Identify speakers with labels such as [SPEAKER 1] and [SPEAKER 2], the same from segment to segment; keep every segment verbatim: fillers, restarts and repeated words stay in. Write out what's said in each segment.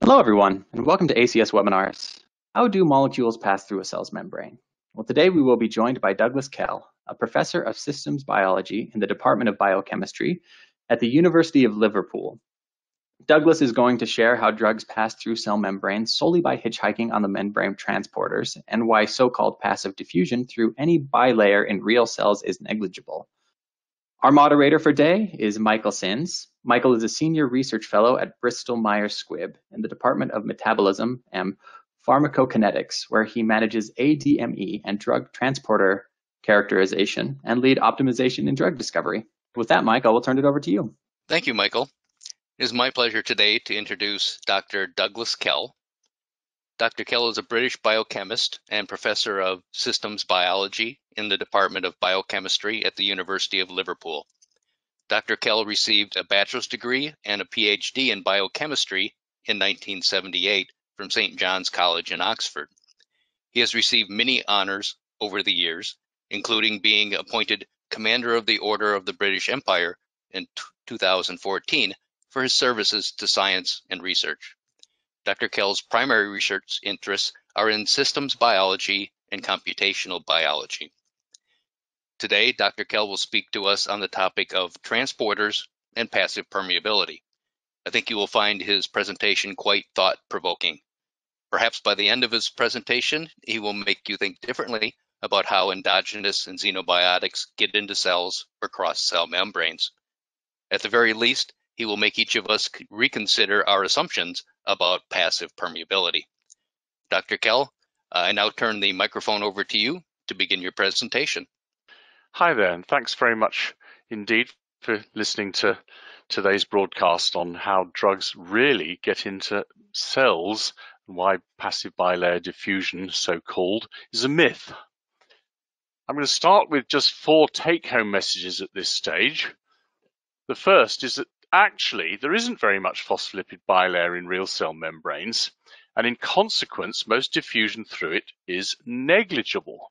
[SPEAKER 1] Hello, everyone, and welcome to A C S Webinars. How do molecules pass through a cell's membrane? Well, today we will be joined by Douglas Kell, a professor of systems biology in the Department of Biochemistry at the University of Liverpool. Douglas is going to share how drugs pass through cell membranes solely by hitchhiking on the membrane transporters and why so-called passive diffusion through any bilayer in real cells is negligible. Our moderator for today is Michael Sins. Michael is a senior research fellow at Bristol Myers Squibb in the Department of Metabolism and Pharmacokinetics, where he manages A D M E and drug transporter characterization and lead optimization in drug discovery. With that, Mike, I will turn it over to you.
[SPEAKER 2] Thank you, Michael. It is my pleasure today to introduce Doctor Douglas Kell. Doctor Kell is a British biochemist and professor of systems biology in the Department of Biochemistry at the University of Liverpool. Doctor Kell received a bachelor's degree and a PhD in biochemistry in nineteen seventy-eight from Saint John's College in Oxford. He has received many honors over the years, including being appointed Commander of the Order of the British Empire in two thousand fourteen for his services to science and research. Doctor Kell's primary research interests are in systems biology and computational biology. Today, Doctor Kell will speak to us on the topic of transporters and passive permeability. I think you will find his presentation quite thought-provoking. Perhaps by the end of his presentation, he will make you think differently about how endogenous and xenobiotics get into cells or cross cell membranes. At the very least, he will make each of us reconsider our assumptions about passive permeability. Doctor Kell, I now turn the microphone over to you to begin your presentation.
[SPEAKER 3] Hi there, and thanks very much indeed for listening to today's broadcast on how drugs really get into cells and why passive bilayer diffusion, so-called, is a myth. I'm going to start with just four take-home messages at this stage. The first is that actually there isn't very much phospholipid bilayer in real cell membranes, and in consequence, most diffusion through it is negligible.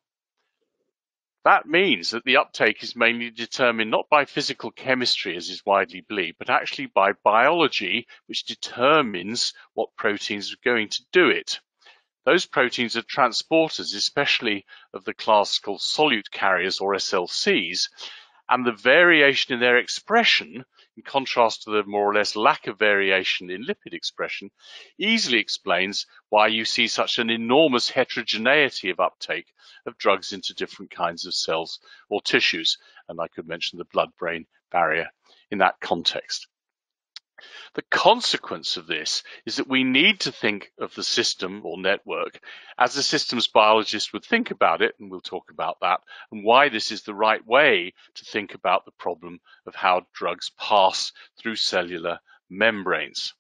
[SPEAKER 3] That means that the uptake is mainly determined not by physical chemistry, as is widely believed, but actually by biology, which determines what proteins are going to do it. Those proteins are transporters, especially of the class called solute carriers, or S L Cs, and the variation in their expression, in contrast to the more or less lack of variation in lipid expression, easily explains why you see such an enormous heterogeneity of uptake of drugs into different kinds of cells or tissues. And I could mention the blood-brain barrier in that context. The consequence of this is that we need to think of the system or network as a systems biologist would think about it, and we'll talk about that, and why this is the right way to think about the problem of how drugs pass through cellular membranes.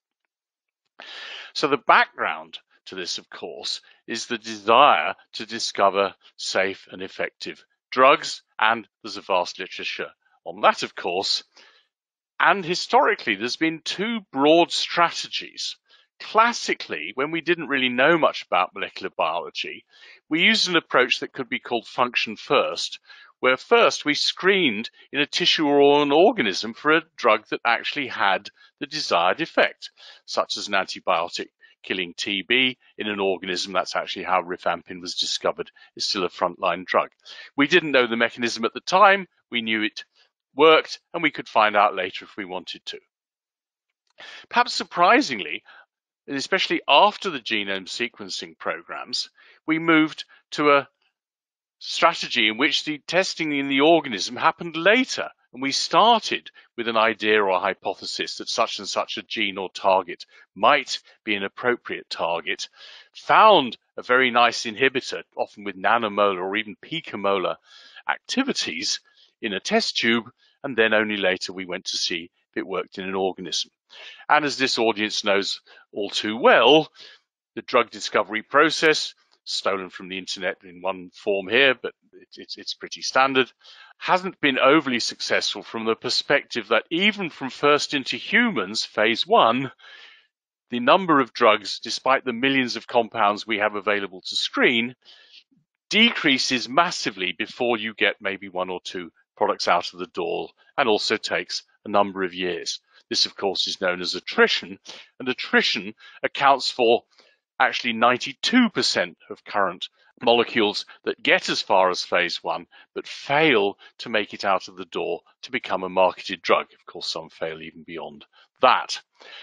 [SPEAKER 3] So the background to this, of course, is the desire to discover safe and effective drugs, and there's a vast literature on that, of course. And historically, there's been two broad strategies. Classically, when we didn't really know much about molecular biology, we used an approach that could be called function first, where first we screened in a tissue or an organism for a drug that actually had the desired effect, such as an antibiotic killing T B in an organism. That's actually how rifampin was discovered. It's still a frontline drug. We didn't know the mechanism at the time. We knew it worked, and we could find out later if we wanted to. Perhaps surprisingly, and especially after the genome sequencing programs, we moved to a strategy in which the testing in the organism happened later, and we started with an idea or a hypothesis that such and such a gene or target might be an appropriate target, found a very nice inhibitor, often with nanomolar or even picomolar activities, in a test tube, and then only later we went to see if it worked in an organism. And as this audience knows all too well, the drug discovery process, stolen from the internet in one form here, but it's, it's pretty standard, hasn't been overly successful from the perspective that even from first into humans, phase one, the number of drugs, despite the millions of compounds we have available to screen, decreases massively before you get maybe one or two products out of the door, and also takes a number of years. This, of course, is known as attrition, and attrition accounts for actually ninety-two percent of current molecules that get as far as phase one but fail to make it out of the door to become a marketed drug. Of course, some fail even beyond that.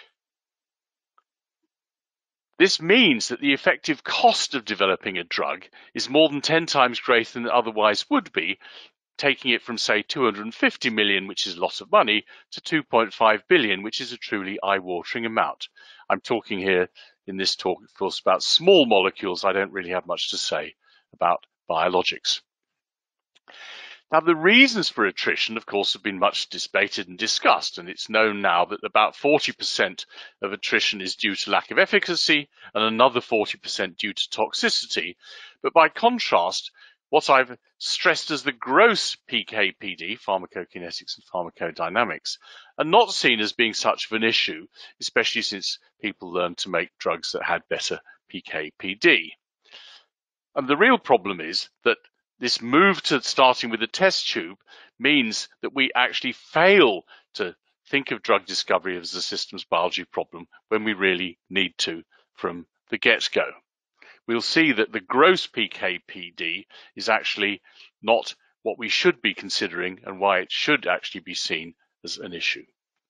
[SPEAKER 3] This means that the effective cost of developing a drug is more than ten times greater than it otherwise would be, taking it from, say, two hundred fifty million, which is a lot of money, to two point five billion, which is a truly eye-watering amount. I'm talking here in this talk, of course, about small molecules. I don't really have much to say about biologics. Now, the reasons for attrition, of course, have been much debated and discussed, and it's known now that about forty percent of attrition is due to lack of efficacy and another forty percent due to toxicity. But by contrast, what I've stressed as the gross P K P D, pharmacokinetics and pharmacodynamics, are not seen as being such of an issue, especially since people learned to make drugs that had better P K P D. And the real problem is that this move to starting with a test tube means that we actually fail to think of drug discovery as a systems biology problem when we really need to from the get-go. We'll see that the gross P K P D is actually not what we should be considering and why it should actually be seen as an issue.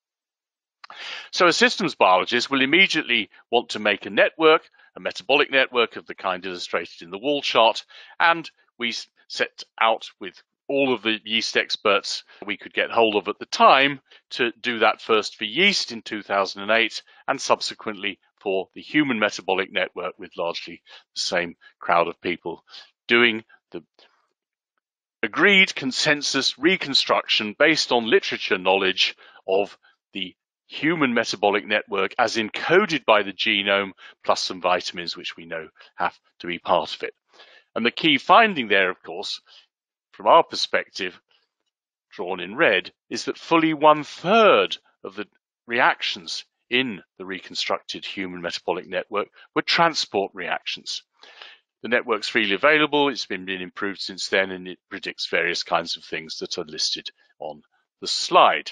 [SPEAKER 3] So a systems biologist will immediately want to make a network, a metabolic network of the kind illustrated in the wall chart, and we set out with all of the yeast experts we could get hold of at the time to do that first for yeast in two thousand eight and subsequently for the human metabolic network with largely the same crowd of people doing the agreed consensus reconstruction based on literature knowledge of the human metabolic network as encoded by the genome plus some vitamins which we know have to be part of it. And the key finding there, of course, from our perspective, drawn in red, is that fully one third of the reactions in the reconstructed human metabolic network were transport reactions. The network's freely available, it's been, been improved since then, and it predicts various kinds of things that are listed on the slide.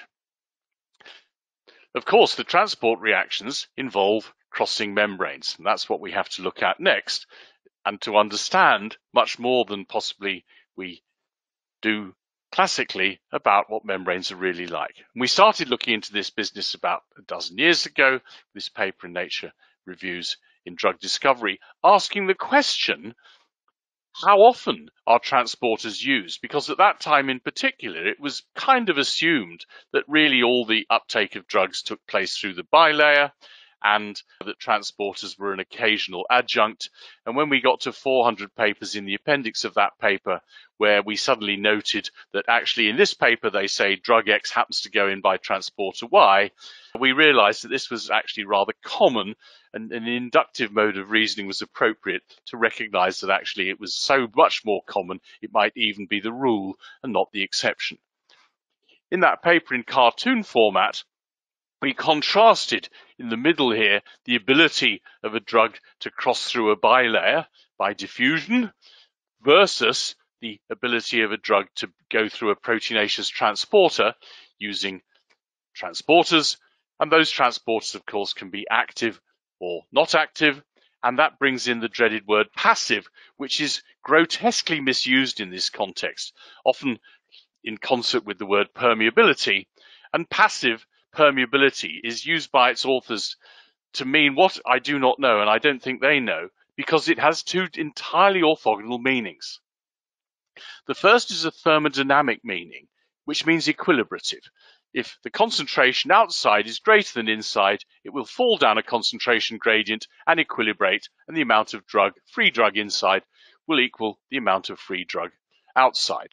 [SPEAKER 3] Of course, the transport reactions involve crossing membranes, and that's what we have to look at next, and to understand much more than possibly we do classically about what membranes are really like. And we started looking into this business about a dozen years ago, this paper in Nature Reviews in Drug Discovery, asking the question, how often are transporters used? Because at that time in particular, it was kind of assumed that really all the uptake of drugs took place through the bilayer, and that transporters were an occasional adjunct. And when we got to four hundred papers in the appendix of that paper, where we suddenly noted that actually in this paper they say drug X happens to go in by transporter Y, we realized that this was actually rather common, and an inductive mode of reasoning was appropriate to recognize that actually it was so much more common it might even be the rule and not the exception. In that paper in cartoon format, we contrasted in the middle here the ability of a drug to cross through a bilayer by diffusion versus the ability of a drug to go through a proteinaceous transporter using transporters. And those transporters, of course, can be active or not active. And that brings in the dreaded word passive, which is grotesquely misused in this context, often in concert with the word permeability. And passive permeability is used by its authors to mean what I do not know, and I don't think they know, because it has two entirely orthogonal meanings. The first is a thermodynamic meaning, which means equilibrative. If the concentration outside is greater than inside, it will fall down a concentration gradient and equilibrate, and the amount of drug, free drug inside will equal the amount of free drug outside.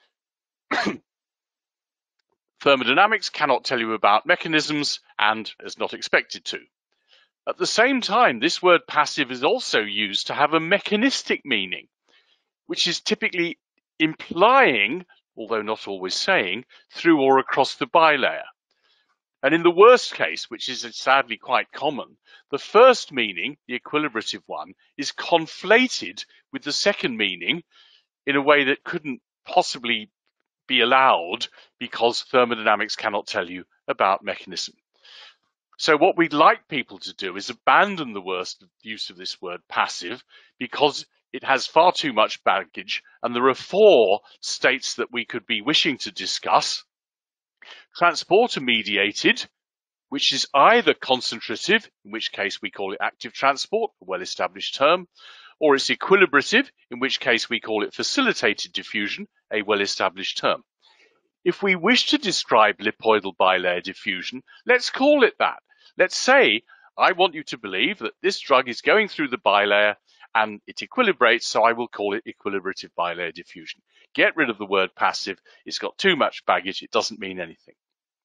[SPEAKER 3] Thermodynamics cannot tell you about mechanisms and is not expected to. At the same time, this word passive is also used to have a mechanistic meaning, which is typically implying, although not always saying, through or across the bilayer. And in the worst case, which is sadly quite common, the first meaning, the equilibrative one, is conflated with the second meaning in a way that couldn't possibly be allowed because thermodynamics cannot tell you about mechanism. So what we'd like people to do is abandon the worst use of this word passive, because it has far too much baggage, and there are four states that we could be wishing to discuss. Transporter mediated, which is either concentrative, in which case we call it active transport, a well-established term, or it's equilibrative, in which case we call it facilitated diffusion, a well-established term. If we wish to describe lipoidal bilayer diffusion, let's call it that. Let's say, I want you to believe that this drug is going through the bilayer and it equilibrates, so I will call it equilibrative bilayer diffusion. Get rid of the word passive. It's got too much baggage. It doesn't mean anything.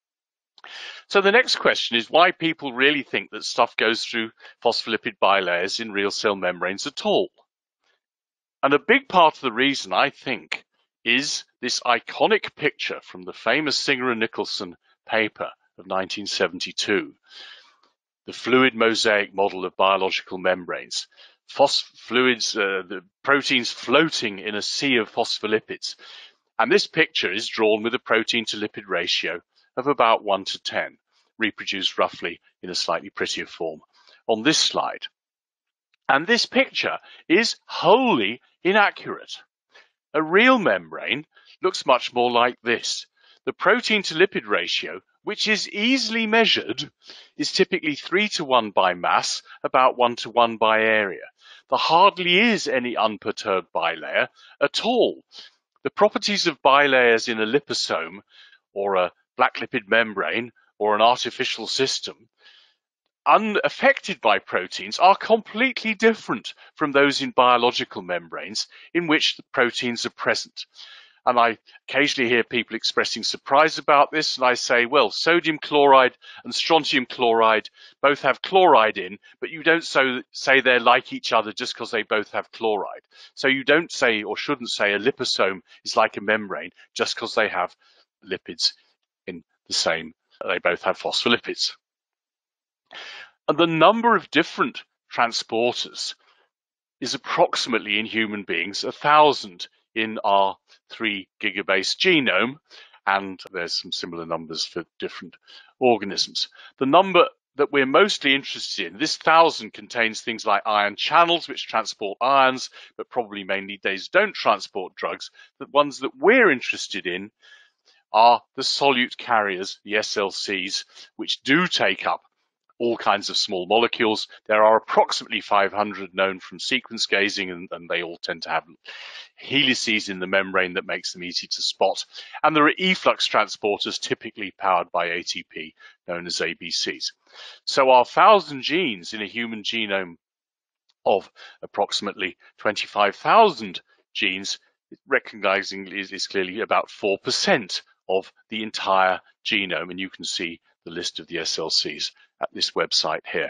[SPEAKER 3] So the next question is why people really think that stuff goes through phospholipid bilayers in real cell membranes at all. And a big part of the reason, I think, is this iconic picture from the famous Singer and Nicholson paper of nineteen seventy-two, the fluid mosaic model of biological membranes. Phos fluids, uh, the proteins floating in a sea of phospholipids. And this picture is drawn with a protein to lipid ratio of about one to ten, reproduced roughly in a slightly prettier form on this slide. And this picture is wholly inaccurate. A real membrane looks much more like this. The protein to lipid ratio, which is easily measured, is typically three to one by mass, about one to one by area. There hardly is any unperturbed bilayer at all. The properties of bilayers in a liposome or a black lipid membrane or an artificial system unaffected by proteins are completely different from those in biological membranes in which the proteins are present. And I occasionally hear people expressing surprise about this, and I say, well, sodium chloride and strontium chloride both have chloride in, but you don't so say they're like each other just because they both have chloride. So you don't say, or shouldn't say, a liposome is like a membrane just because they have lipids in the same, they both have phospholipids. And the number of different transporters is approximately in human beings a thousand in our three gigabase genome, and there's some similar numbers for different organisms. The number that we're mostly interested in, this thousand contains things like ion channels, which transport ions, but probably mainly these don't transport drugs. The ones that we're interested in are the solute carriers, the S L Cs, which do take up all kinds of small molecules. There are approximately five hundred known from sequence gazing, and, and they all tend to have helices in the membrane that makes them easy to spot. And there are efflux transporters typically powered by A T P, known as A B Cs. So our thousand genes in a human genome of approximately twenty-five thousand genes, recognizing is, is clearly about four percent of the entire genome, and you can see the list of the S L Cs at this website here.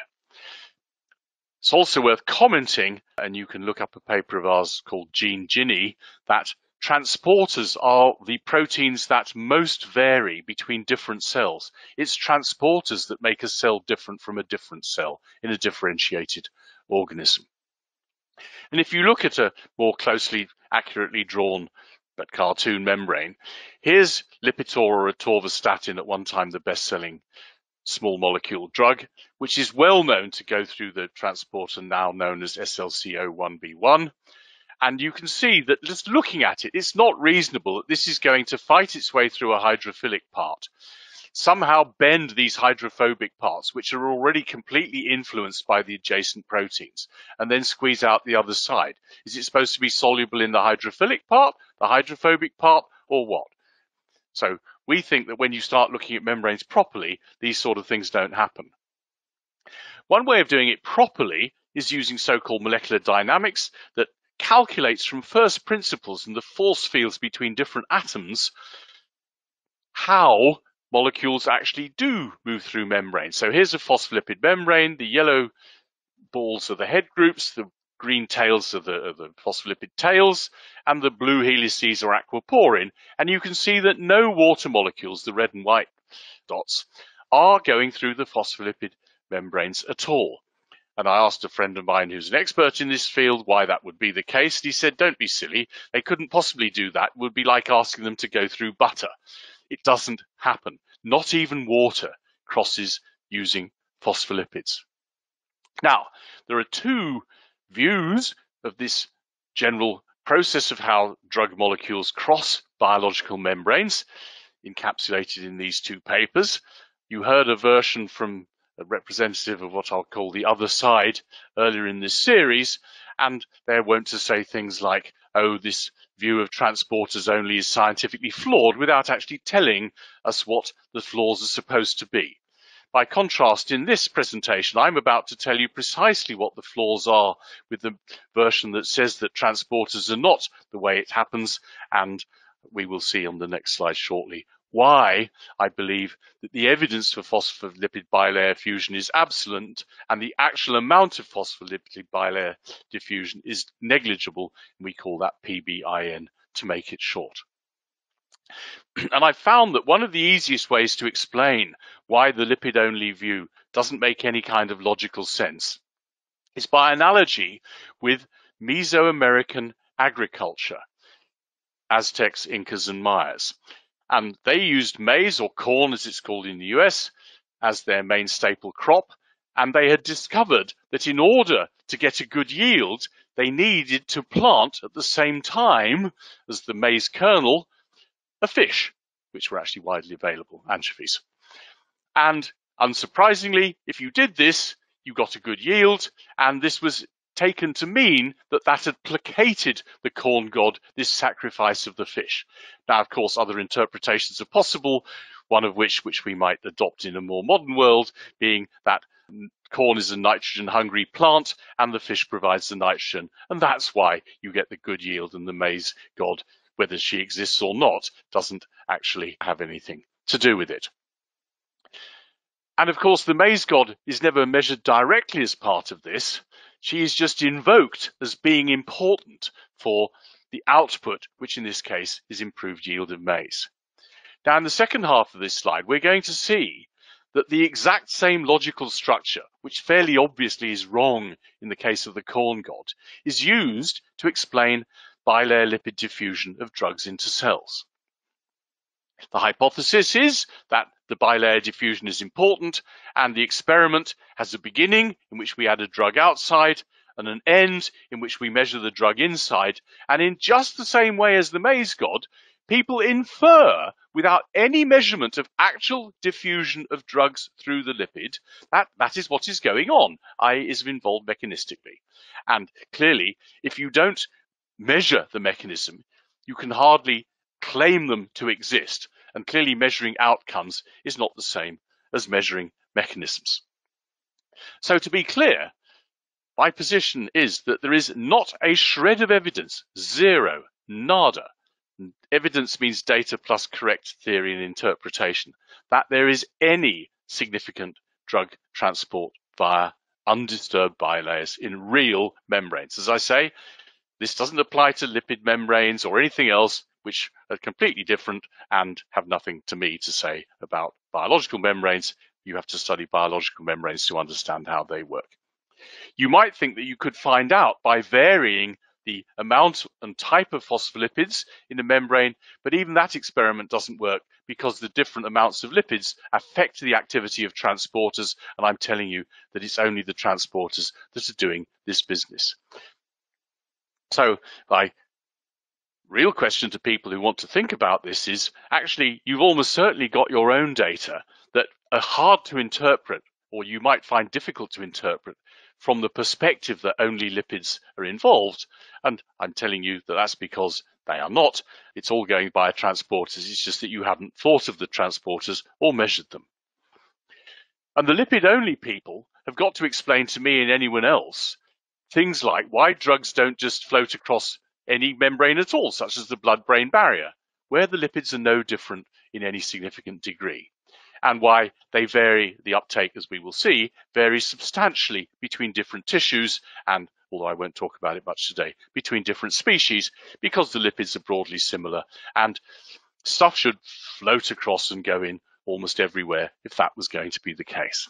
[SPEAKER 3] It's also worth commenting, and you can look up a paper of ours called Gene Ginny, that transporters are the proteins that most vary between different cells. It's transporters that make a cell different from a different cell in a differentiated organism. And if you look at a more closely, accurately drawn but cartoon membrane, here's Lipitor or atorvastatin, at one time the best-selling small molecule drug, which is well known to go through the transporter now known as S L C zero one B one. And you can see that just looking at it, it's not reasonable that this is going to fight its way through a hydrophilic part, somehow bend these hydrophobic parts, which are already completely influenced by the adjacent proteins, and then squeeze out the other side. Is it supposed to be soluble in the hydrophilic part, the hydrophobic part, or what? So we think that when you start looking at membranes properly, these sort of things don't happen. One way of doing it properly is using so-called molecular dynamics that calculates from first principles and the force fields between different atoms how molecules actually do move through membranes. So here's a phospholipid membrane. The yellow balls are the head groups, the green tails are the, are the phospholipid tails, and the blue helices are aquaporin. And you can see that no water molecules, the red and white dots, are going through the phospholipid membranes at all. And I asked a friend of mine who's an expert in this field why that would be the case. And he said, don't be silly. They couldn't possibly do that. It would be like asking them to go through butter. It doesn't happen. Not even water crosses using phospholipids. Now, there are two views of this general process of how drug molecules cross biological membranes, encapsulated in these two papers. You heard a version from a representative of what I'll call the other side earlier in this series, and they're wont to say things like, oh, this view of transporters only is scientifically flawed, without actually telling us what the flaws are supposed to be. By contrast, in this presentation, I'm about to tell you precisely what the flaws are with the version that says that transporters are not the way it happens, and we will see on the next slide shortly why I believe that the evidence for phospholipid bilayer fusion is absolute and the actual amount of phospholipid bilayer diffusion is negligible, and we call that P B I N to make it short. And I found that one of the easiest ways to explain why the lipid-only view doesn't make any kind of logical sense is by analogy with Mesoamerican agriculture, Aztecs, Incas, and Mayas. And they used maize, or corn as it's called in the U S, as their main staple crop, and they had discovered that in order to get a good yield, they needed to plant at the same time as the maize kernel a fish, which were actually widely available, anchovies. And unsurprisingly, if you did this, you got a good yield, and this was taken to mean that that had placated the corn god, this sacrifice of the fish. Now, of course, other interpretations are possible, one of which, which we might adopt in a more modern world, being that corn is a nitrogen-hungry plant, and the fish provides the nitrogen, and that's why you get the good yield, and the maize god, whether she exists or not, doesn't actually have anything to do with it. And of course, the maize god is never measured directly as part of this. She is just invoked as being important for the output, which in this case is improved yield of maize. Now, in the second half of this slide, we're going to see that the exact same logical structure, which fairly obviously is wrong in the case of the corn god, is used to explain bilayer lipid diffusion of drugs into cells. The hypothesis is that the bilayer diffusion is important, and the experiment has a beginning in which we add a drug outside and an end in which we measure the drug inside, and in just the same way as the maize god, people infer without any measurement of actual diffusion of drugs through the lipid that that is what is going on, that is is involved mechanistically. And clearly, if you don't measure the mechanism, you can hardly claim them to exist, and clearly measuring outcomes is not the same as measuring mechanisms. So to be clear, my position is that there is not a shred of evidence, zero, nada. Evidence means data plus correct theory and interpretation, that there is any significant drug transport via undisturbed bilayers in real membranes. As I say, this doesn't apply to lipid membranes or anything else, which are completely different and have nothing to me to say about biological membranes. You have to study biological membranes to understand how they work. You might think that you could find out by varying the amount and type of phospholipids in a membrane, but even that experiment doesn't work because the different amounts of lipids affect the activity of transporters, and I'm telling you that it's only the transporters that are doing this business. So my real question to people who want to think about this is, actually, you've almost certainly got your own data that are hard to interpret, or you might find difficult to interpret, from the perspective that only lipids are involved. And I'm telling you that that's because they are not. It's all going via transporters. It's just that you haven't thought of the transporters or measured them. And the lipid-only people have got to explain to me and anyone else things like why drugs don't just float across any membrane at all, such as the blood-brain barrier, where the lipids are no different in any significant degree, and why they vary, the uptake, as we will see, varies substantially between different tissues, and, although I won't talk about it much today, between different species, because the lipids are broadly similar, and stuff should float across and go in almost everywhere if that was going to be the case.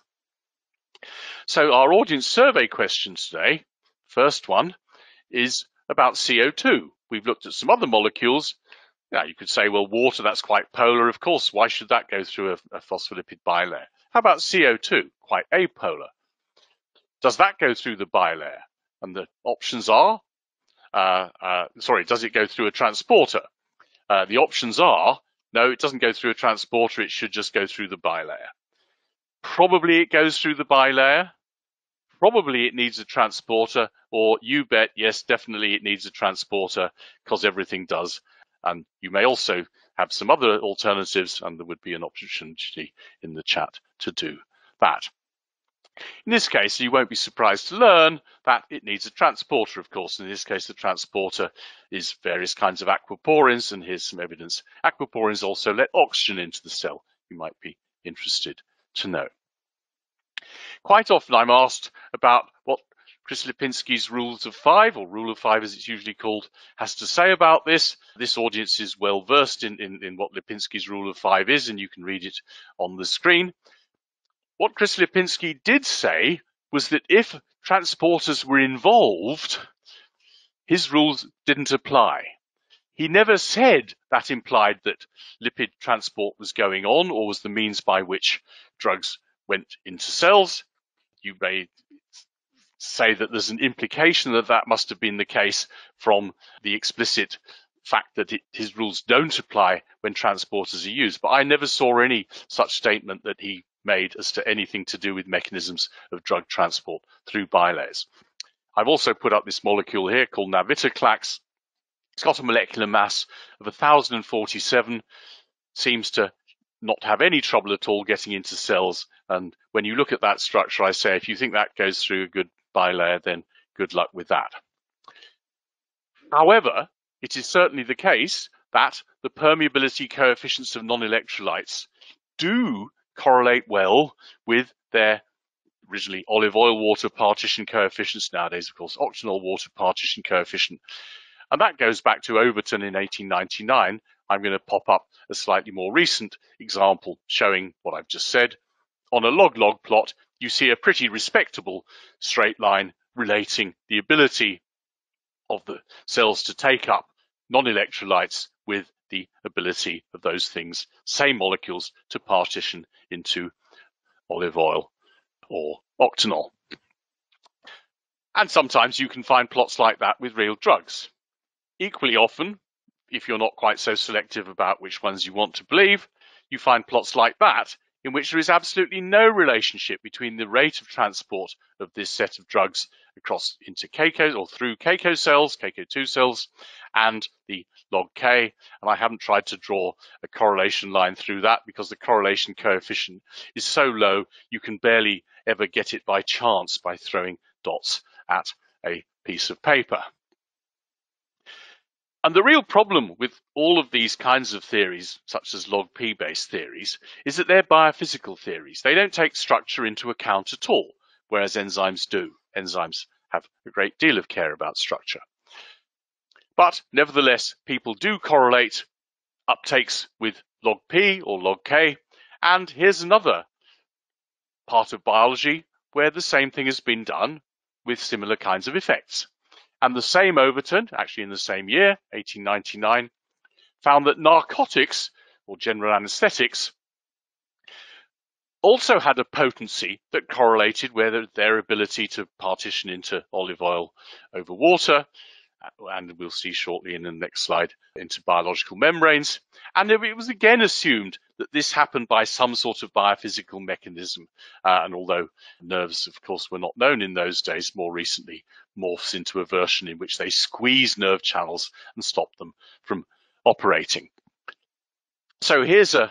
[SPEAKER 3] So our audience survey questions today, first one, is about C O two. We've looked at some other molecules, Now, you could say, well, water, that's quite polar. Of course, why should that go through a, a phospholipid bilayer? How about C O two? Quite apolar. Does that go through the bilayer? And the options are, uh, uh, sorry, does it go through a transporter? Uh, the options are, no, it doesn't go through a transporter. It should just go through the bilayer. Probably it goes through the bilayer. Probably it needs a transporter, or you bet, yes, definitely it needs a transporter, because everything does. And you may also have some other alternatives, and there would be an opportunity in the chat to do that. In this case, you won't be surprised to learn that it needs a transporter, of course. In this case, the transporter is various kinds of aquaporins, and here's some evidence. Aquaporins also let oxygen into the cell. You might be interested to know. Quite often I'm asked about what Chris Lipinski's rules of five, or rule of five as it's usually called, has to say about this. This audience is well versed in, in, in what Lipinski's rule of five is, and you can read it on the screen. What Chris Lipinski did say was that if transporters were involved, his rules didn't apply. He never said that implied that lipid transport was going on or was the means by which drugs went into cells. You may say that there's an implication that that must have been the case from the explicit fact that it, his rules don't apply when transporters are used. But I never saw any such statement that he made as to anything to do with mechanisms of drug transport through bilayers. I've also put up this molecule here called navitoclax. It's got a molecular mass of one thousand forty-seven, seems to not have any trouble at all getting into cells. And when you look at that structure, I say, if you think that goes through a good bilayer, then good luck with that. However, it is certainly the case that the permeability coefficients of non-electrolytes do correlate well with their originally olive oil water partition coefficients, nowadays, of course, octanol water partition coefficient. And that goes back to Overton in eighteen ninety-nine. I'm going to pop up a slightly more recent example showing what I've just said. On a log-log plot, you see a pretty respectable straight line relating the ability of the cells to take up non-electrolytes with the ability of those things, same molecules, to partition into olive oil or octanol. And sometimes you can find plots like that with real drugs. Equally often, if you're not quite so selective about which ones you want to believe, you find plots like that in which there is absolutely no relationship between the rate of transport of this set of drugs across into C A C O or through C A C O cells, C A C O two cells, and the log K. And I haven't tried to draw a correlation line through that because the correlation coefficient is so low you can barely ever get it by chance by throwing dots at a piece of paper. And the real problem with all of these kinds of theories, such as log P-based theories, is that they're biophysical theories. They don't take structure into account at all, whereas enzymes do. Enzymes have a great deal of care about structure. But nevertheless, people do correlate uptakes with log P or log K. And here's another part of biology where the same thing has been done with similar kinds of effects. And the same Overton, actually in the same year, eighteen ninety-nine, found that narcotics, or general anesthetics, also had a potency that correlated with their ability to partition into olive oil over water, and we'll see shortly in the next slide, into biological membranes. And it was again assumed that this happened by some sort of biophysical mechanism. Uh, and although nerves, of course, were not known in those days, more recently morphs into a version in which they squeeze nerve channels and stop them from operating. So here's a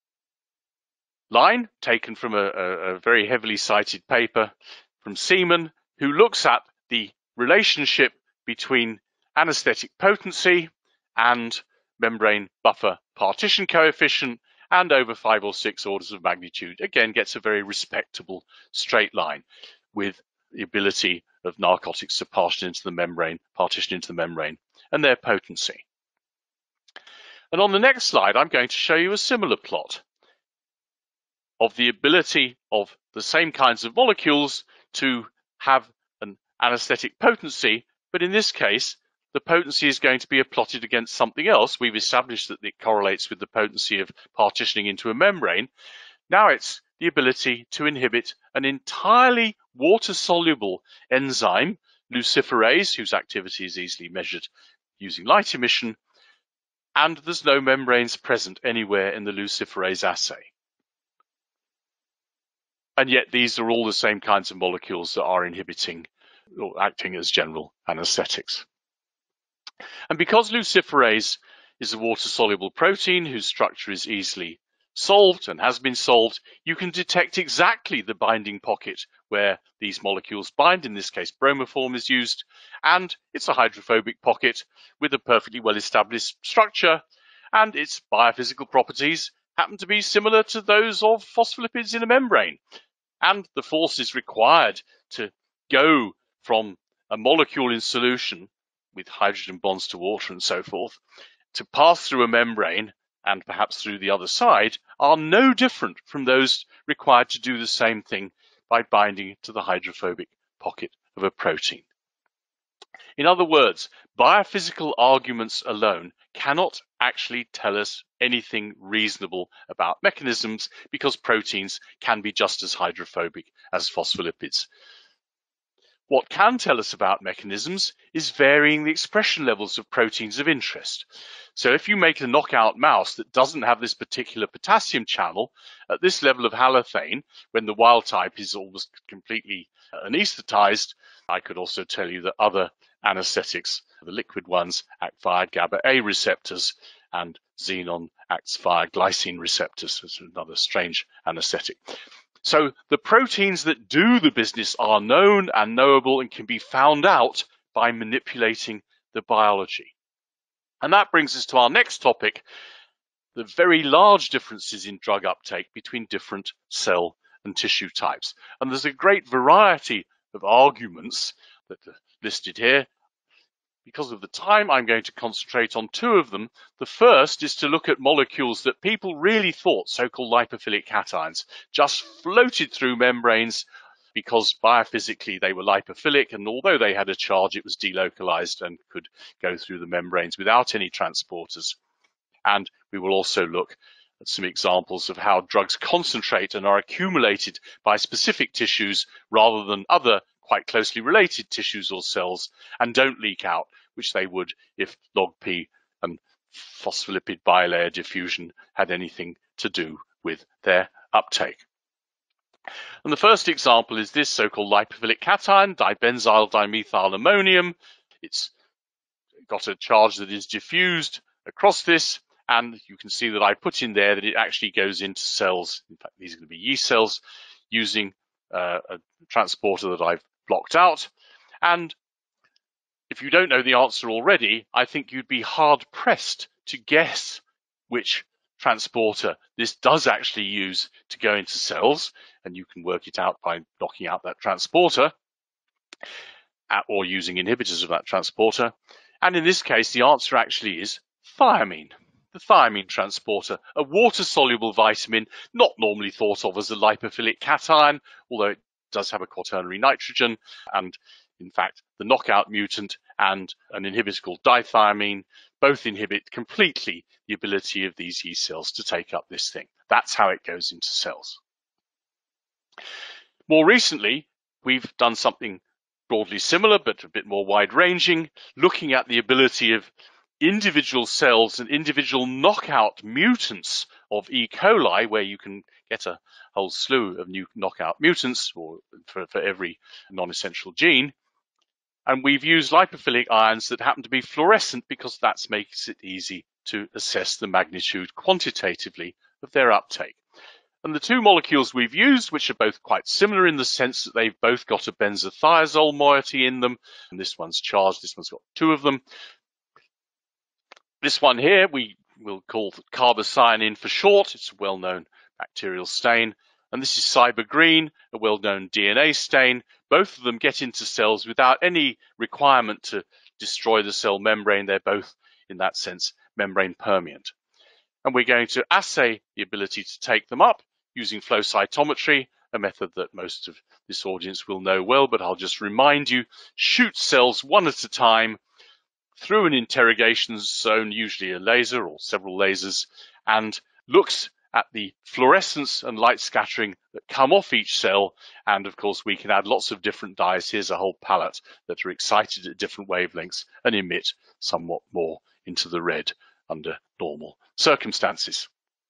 [SPEAKER 3] line taken from a, a, a very heavily cited paper from Seaman, who looks at the relationship between anesthetic potency and membrane buffer partition coefficient, and over five or six orders of magnitude, again gets a very respectable straight line with the ability of narcotics to partition into the membrane, partition into the membrane, and their potency. And on the next slide, I'm going to show you a similar plot of the ability of the same kinds of molecules to have an anesthetic potency, but in this case, the potency is going to be plotted against something else. We've established that it correlates with the potency of partitioning into a membrane. Now it's the ability to inhibit an entirely water-soluble enzyme, luciferase, whose activity is easily measured using light emission, and there's no membranes present anywhere in the luciferase assay. And yet these are all the same kinds of molecules that are inhibiting or acting as general anesthetics. And because luciferase is a water-soluble protein whose structure is easily solved and has been solved, you can detect exactly the binding pocket where these molecules bind. In this case, bromoform is used, and it's a hydrophobic pocket with a perfectly well-established structure, and its biophysical properties happen to be similar to those of phospholipids in a membrane. And the forces required to go from a molecule in solution with hydrogen bonds to water and so forth to pass through a membrane and perhaps through the other side are no different from those required to do the same thing by binding to the hydrophobic pocket of a protein. In other words, biophysical arguments alone cannot actually tell us anything reasonable about mechanisms, because proteins can be just as hydrophobic as phospholipids. What can tell us about mechanisms is varying the expression levels of proteins of interest. So if you make a knockout mouse that doesn't have this particular potassium channel at this level of halothane, when the wild type is almost completely anesthetized, I could also tell you that other anesthetics, the liquid ones, act via GABA A receptors, and xenon acts via glycine receptors. It's another strange anesthetic. So the proteins that do the business are known and knowable and can be found out by manipulating the biology. And that brings us to our next topic, the very large differences in drug uptake between different cell and tissue types. And there's a great variety of arguments that are listed here. Because of the time, I'm going to concentrate on two of them. The first is to look at molecules that people really thought, so-called lipophilic cations, just floated through membranes because biophysically they were lipophilic, and although they had a charge, it was delocalized and could go through the membranes without any transporters. And we will also look at some examples of how drugs concentrate and are accumulated by specific tissues rather than other quite closely related tissues or cells, and don't leak out, which they would if log P and phospholipid bilayer diffusion had anything to do with their uptake. And the first example is this so-called lipophilic cation, dibenzyl dimethyl ammonium. It's got a charge that is diffused across this, and you can see that I put in there that it actually goes into cells. In fact, these are going to be yeast cells using uh, a transporter that I've blocked out. And if you don't know the answer already, I think you'd be hard pressed to guess which transporter this does actually use to go into cells, and you can work it out by knocking out that transporter or using inhibitors of that transporter. And in this case, the answer actually is thiamine, the thiamine transporter, a water-soluble vitamin, not normally thought of as a lipophilic cation, although it does have a quaternary nitrogen, and in fact the knockout mutant and an inhibitor called dithiamine both inhibit completely the ability of these yeast cells to take up this thing. That's how it goes into cells. More recently, we've done something broadly similar but a bit more wide-ranging, looking at the ability of individual cells and individual knockout mutants of E. coli, where you can get a whole slew of new knockout mutants or for, for every non-essential gene. And we've used lipophilic ions that happen to be fluorescent because that makes it easy to assess the magnitude quantitatively of their uptake. And the two molecules we've used, which are both quite similar in the sense that they've both got a benzothiazole moiety in them, and this one's charged, this one's got two of them. This one here we will call carbocyanin for short. It's a well-known bacterial stain. And this is cybergreen, a well-known D N A stain. Both of them get into cells without any requirement to destroy the cell membrane. They're both, in that sense, membrane permeant. And we're going to assay the ability to take them up using flow cytometry, a method that most of this audience will know well, but I'll just remind you, shoot cells one at a time through an interrogation zone, usually a laser or several lasers, and looks at the fluorescence and light scattering that come off each cell. And of course, we can add lots of different dyes. Here's a whole palette that are excited at different wavelengths and emit somewhat more into the red under normal circumstances.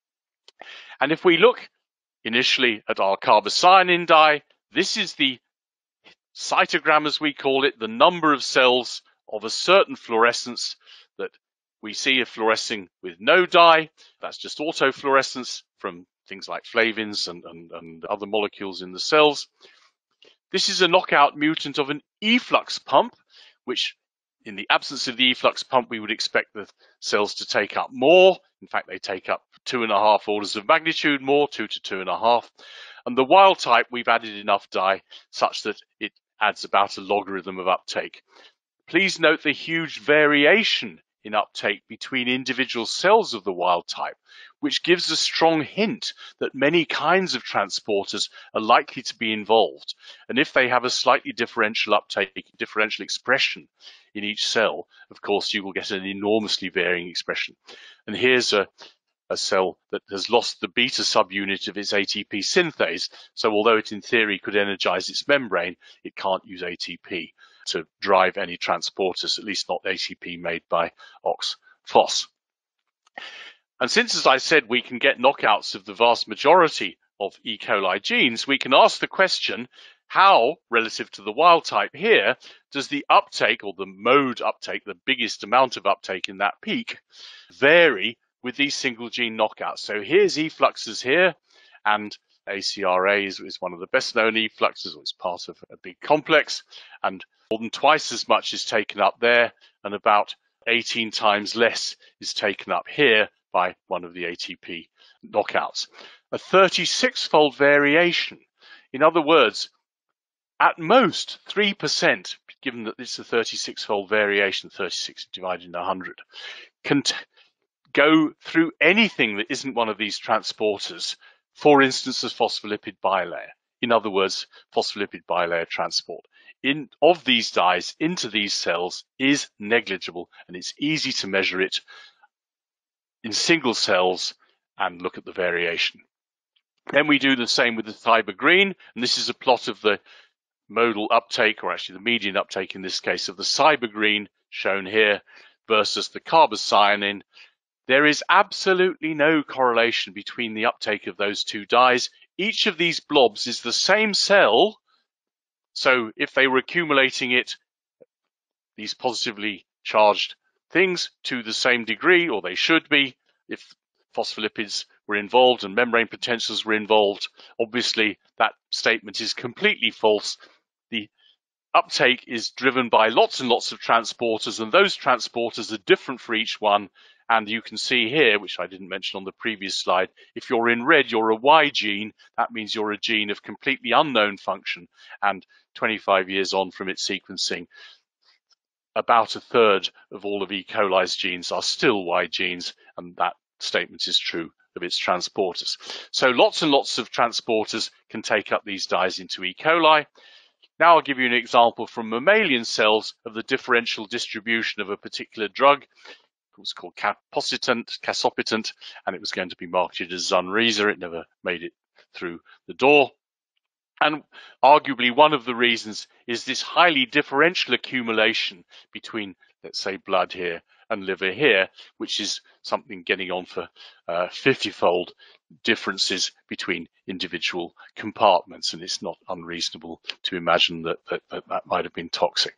[SPEAKER 3] And if we look initially at our carbocyanin dye, this is the cytogram, as we call it, the number of cells of a certain fluorescence that we see are fluorescing with no dye. That's just autofluorescence from things like flavins and, and, and other molecules in the cells. This is a knockout mutant of an efflux pump, which in the absence of the efflux pump, we would expect the cells to take up more. In fact, they take up two and a half orders of magnitude more, two to two and a half. And the wild type, we've added enough dye such that it adds about a logarithm of uptake. Please note the huge variation in uptake between individual cells of the wild type, which gives a strong hint that many kinds of transporters are likely to be involved. And if they have a slightly differential uptake, differential expression in each cell, of course, you will get an enormously varying expression. And here's a, a cell that has lost the beta subunit of its A T P synthase. So although it in theory could energize its membrane, it can't use A T P to drive any transporters, at least not A T P made by O X Phos. And since, as I said, we can get knockouts of the vast majority of E. coli genes, we can ask the question, how, relative to the wild type here, does the uptake, or the mode uptake, the biggest amount of uptake in that peak, vary with these single gene knockouts? So here's effluxes here, and A C R A is, is one of the best known effluxes, or it's part of a big complex, and more than twice as much is taken up there, and about eighteen times less is taken up here by one of the A T P knockouts. A thirty-six fold variation. In other words, at most three percent, given that this is a thirty-six fold variation, thirty-six divided into one hundred, can go through anything that isn't one of these transporters, for instance, as phospholipid bilayer. In other words, phospholipid bilayer transport in of these dyes into these cells is negligible, and it's easy to measure it in single cells and look at the variation. Then we do the same with the Thiba-green, and this is a plot of the modal uptake, or actually the median uptake in this case, of the Thiba-green shown here versus the carbocyanin. There is absolutely no correlation between the uptake of those two dyes. Each of these blobs is the same cell, so if they were accumulating it, these positively charged things, to the same degree, or they should be, if phospholipids were involved and membrane potentials were involved, obviously that statement is completely false. The uptake is driven by lots and lots of transporters, and those transporters are different for each one. And you can see here, which I didn't mention on the previous slide, if you're in red, you're a Y gene. That means you're a gene of completely unknown function. And twenty-five years on from its sequencing, about a third of all of E. coli's genes are still Y genes, and that statement is true of its transporters. So lots and lots of transporters can take up these dyes into E. coli. Now I'll give you an example from mammalian cells of the differential distribution of a particular drug. It was called capositant, casopitant, and it was going to be marketed as Zunreza. It never made it through the door. And arguably one of the reasons is this highly differential accumulation between, let's say, blood here and liver here, which is something getting on for uh, fifty-fold differences between individual compartments. And it's not unreasonable to imagine that that, that, that might have been toxic.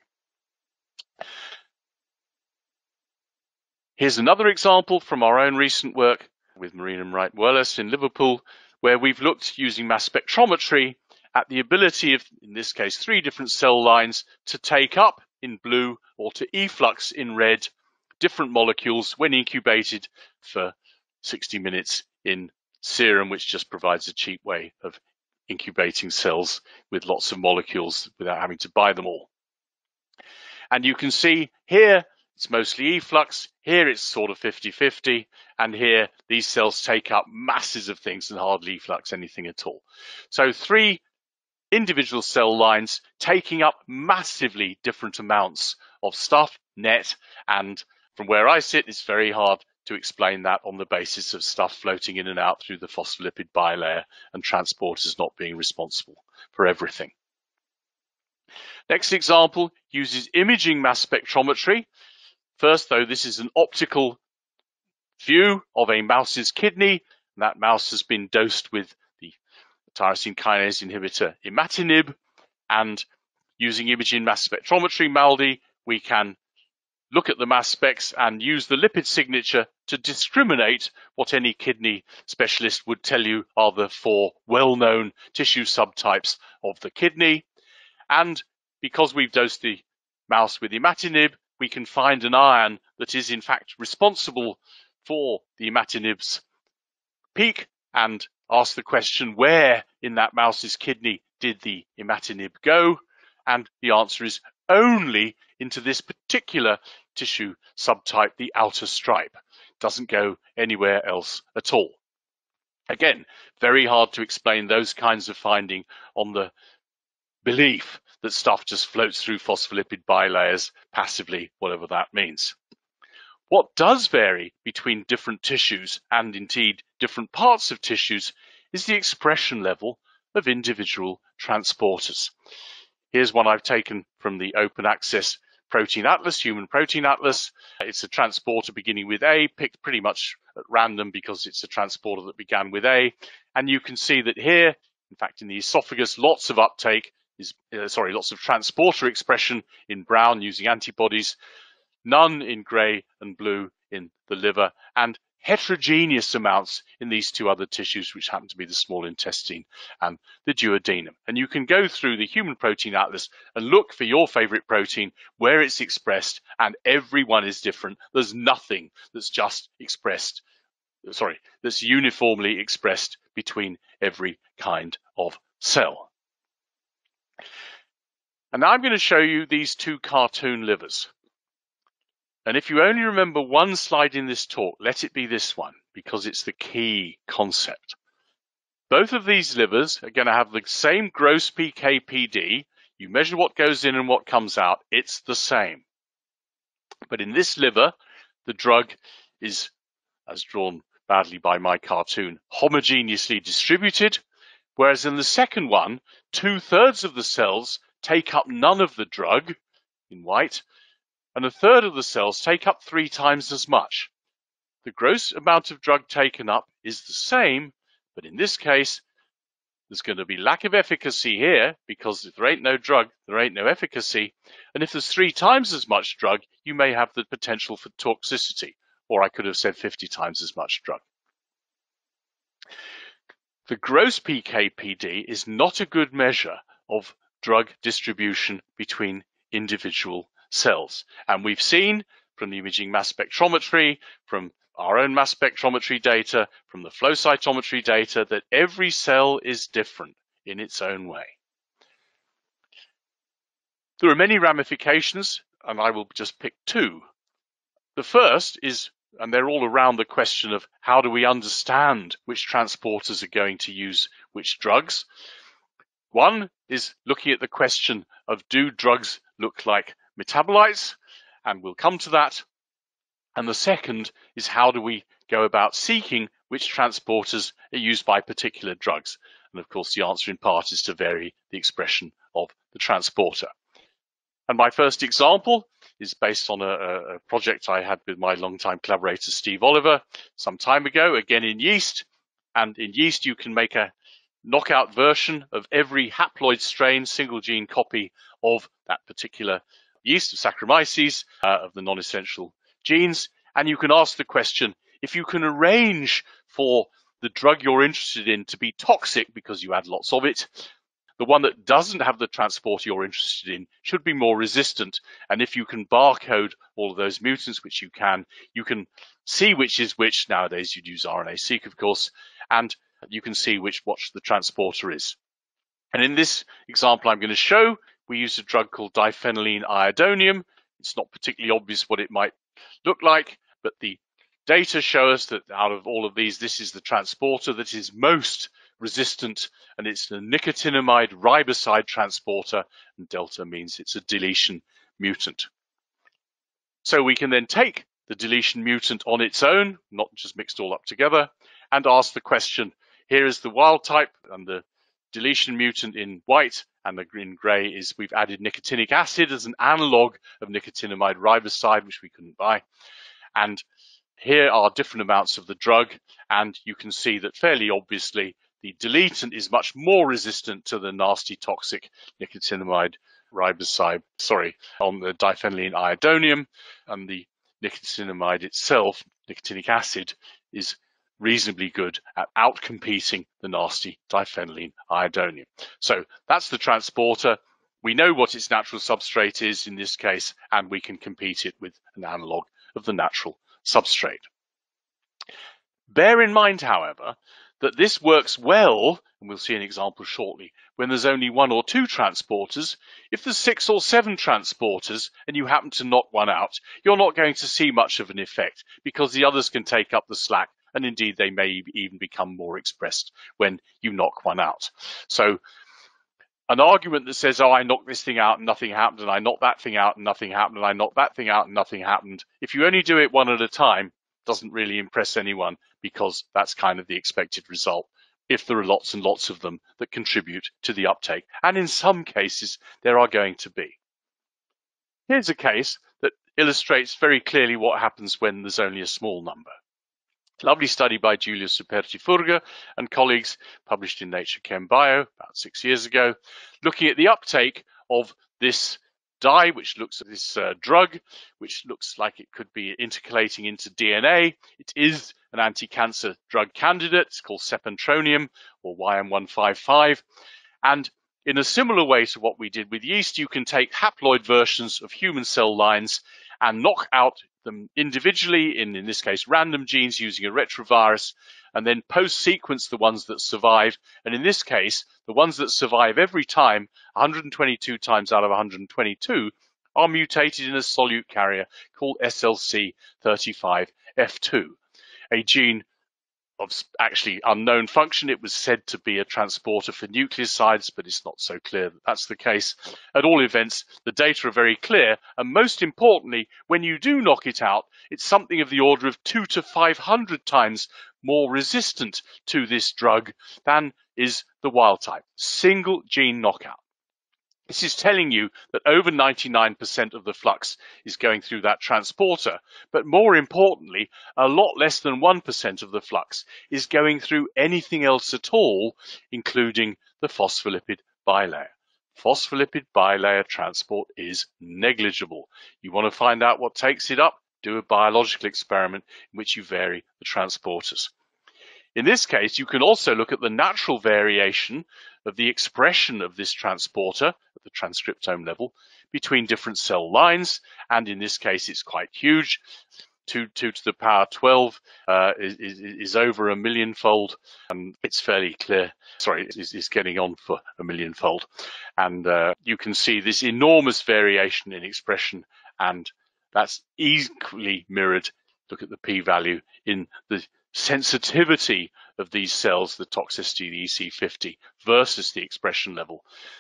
[SPEAKER 3] Here's another example from our own recent work with Marina Wright-Wallace in Liverpool, where we've looked using mass spectrometry at the ability of, in this case, three different cell lines to take up in blue or to efflux in red different molecules when incubated for sixty minutes in serum, which just provides a cheap way of incubating cells with lots of molecules without having to buy them all. And you can see here, it's mostly efflux. Here it's sort of fifty fifty. And here these cells take up masses of things and hardly efflux anything at all. So three individual cell lines taking up massively different amounts of stuff, net, and from where I sit, it's very hard to explain that on the basis of stuff floating in and out through the phospholipid bilayer and transporters not being responsible for everything. Next example uses imaging mass spectrometry. First, though, this is an optical view of a mouse's kidney. That mouse has been dosed with the tyrosine kinase inhibitor imatinib, and using imaging mass spectrometry, MALDI, we can look at the mass specs and use the lipid signature to discriminate what any kidney specialist would tell you are the four well-known tissue subtypes of the kidney. And because we've dosed the mouse with imatinib, we can find an ion that is in fact responsible for the imatinib's peak and ask the question, where in that mouse's kidney did the imatinib go? And the answer is only into this particular tissue subtype, the outer stripe. It doesn't go anywhere else at all. Again, very hard to explain those kinds of finding on the belief that stuff just floats through phospholipid bilayers passively, whatever that means. What does vary between different tissues, and indeed different parts of tissues, is the expression level of individual transporters. Here's one I've taken from the Open Access Protein Atlas, Human Protein Atlas. It's a transporter beginning with A, picked pretty much at random because it's a transporter that began with A. And you can see that here, in fact, in the esophagus, lots of uptake, is uh, sorry, lots of transporter expression in brown using antibodies, none in grey and blue in the liver, and heterogeneous amounts in these two other tissues, which happen to be the small intestine and the duodenum. And you can go through the Human Protein Atlas and look for your favorite protein, where it's expressed, and everyone is different. There's nothing that's just expressed, sorry, that's uniformly expressed between every kind of cell. And now I'm going to show you these two cartoon livers. And if you only remember one slide in this talk, let it be this one, because it's the key concept. Both of these livers are going to have the same gross P K P D. You measure what goes in and what comes out, it's the same. But in this liver, the drug is, as drawn badly by my cartoon, homogeneously distributed, whereas in the second one, two-thirds of the cells take up none of the drug, in white, and a third of the cells take up three times as much. The gross amount of drug taken up is the same, but in this case, there's going to be lack of efficacy here, because if there ain't no drug, there ain't no efficacy. And if there's three times as much drug, you may have the potential for toxicity, or I could have said fifty times as much drug. The gross P K P D is not a good measure of drug distribution between individual cells. And we've seen from the imaging mass spectrometry, from our own mass spectrometry data, from the flow cytometry data, that every cell is different in its own way. There are many ramifications, and I will just pick two. The first is, and they're all around the question of how do we understand which transporters are going to use which drugs. One is looking at the question of, do drugs look like metabolites? And we'll come to that. And the second is, how do we go about seeking which transporters are used by particular drugs? And of course, the answer in part is to vary the expression of the transporter. And my first example is based on a, a project I had with my longtime collaborator, Steve Oliver, some time ago, again in yeast. And in yeast, you can make a knockout version of every haploid strain, single gene copy of that particular yeast of Saccharomyces, uh, of the non-essential genes. And you can ask the question, if you can arrange for the drug you're interested in to be toxic because you add lots of it, the one that doesn't have the transporter you're interested in should be more resistant. And if you can barcode all of those mutants, which you can, you can see which is which. Nowadays you'd use R N A seq, of course, and you can see which what the transporter is. And in this example I'm going to show, we use a drug called diphenylene iodonium. It's not particularly obvious what it might look like, but the data show us that out of all of these, this is the transporter that is most resistant, and it's the nicotinamide riboside transporter, and delta means it's a deletion mutant. So we can then take the deletion mutant on its own, not just mixed all up together, and ask the question, here is the wild type and the deletion mutant in white, and the in grey is we've added nicotinic acid as an analog of nicotinamide riboside, which we couldn't buy. And here are different amounts of the drug, and you can see that fairly obviously the deletant is much more resistant to the nasty toxic nicotinamide riboside, sorry, on the diphenyline iodonium, and the nicotinamide itself, nicotinic acid, is reasonably good at outcompeting the nasty diphenyline iodonium. So that's the transporter. We know what its natural substrate is in this case, and we can compete it with an analog of the natural substrate. Bear in mind, however, that this works well, and we'll see an example shortly, when there's only one or two transporters. If there's six or seven transporters and you happen to knock one out, you're not going to see much of an effect because the others can take up the slack, and indeed they may even become more expressed when you knock one out. So an argument that says, oh, I knocked this thing out and nothing happened, and I knocked that thing out and nothing happened, and I knocked that thing out and nothing happened, if you only do it one at a time, doesn't really impress anyone, because that's kind of the expected result if there are lots and lots of them that contribute to the uptake. And in some cases, there are going to be. Here's a case that illustrates very clearly what happens when there's only a small number. Lovely study by Giulio Superti-Furga and colleagues, published in Nature Chem Bio about six years ago, looking at the uptake of this dye, which looks at this uh, drug, which looks like it could be intercalating into D N A. It is an anti-cancer drug candidate. It's called sepentronium, or Y M one fifty-five. And in a similar way to what we did with yeast, you can take haploid versions of human cell lines and knock out them individually, in, in this case, random genes using a retrovirus, and then post-sequence the ones that survive. And in this case, the ones that survive every time, one hundred twenty-two times out of one hundred twenty-two, are mutated in a solute carrier called S L C thirty-five F two, a gene of actually unknown function. It was said to be a transporter for nucleosides, but it's not so clear that that's the case. At all events, the data are very clear, and most importantly, when you do knock it out, it's something of the order of two to five hundred times more resistant to this drug than is the wild type. Single gene knockout. This is telling you that over ninety-nine percent of the flux is going through that transporter, but more importantly, a lot less than one percent of the flux is going through anything else at all, including the phospholipid bilayer. Phospholipid bilayer transport is negligible. You want to find out what takes it up? Do a biological experiment in which you vary the transporters. In this case, you can also look at the natural variation of the expression of this transporter at the transcriptome level between different cell lines, and in this case it's quite huge. two, two to the power twelve uh, is, is, is over a millionfold, and it's fairly clear, sorry, is, is getting on for a millionfold. And uh, you can see this enormous variation in expression, and that's equally mirrored, look at the p-value, in the sensitivity of these cells, the toxicity, the E C fifty, versus the expression level.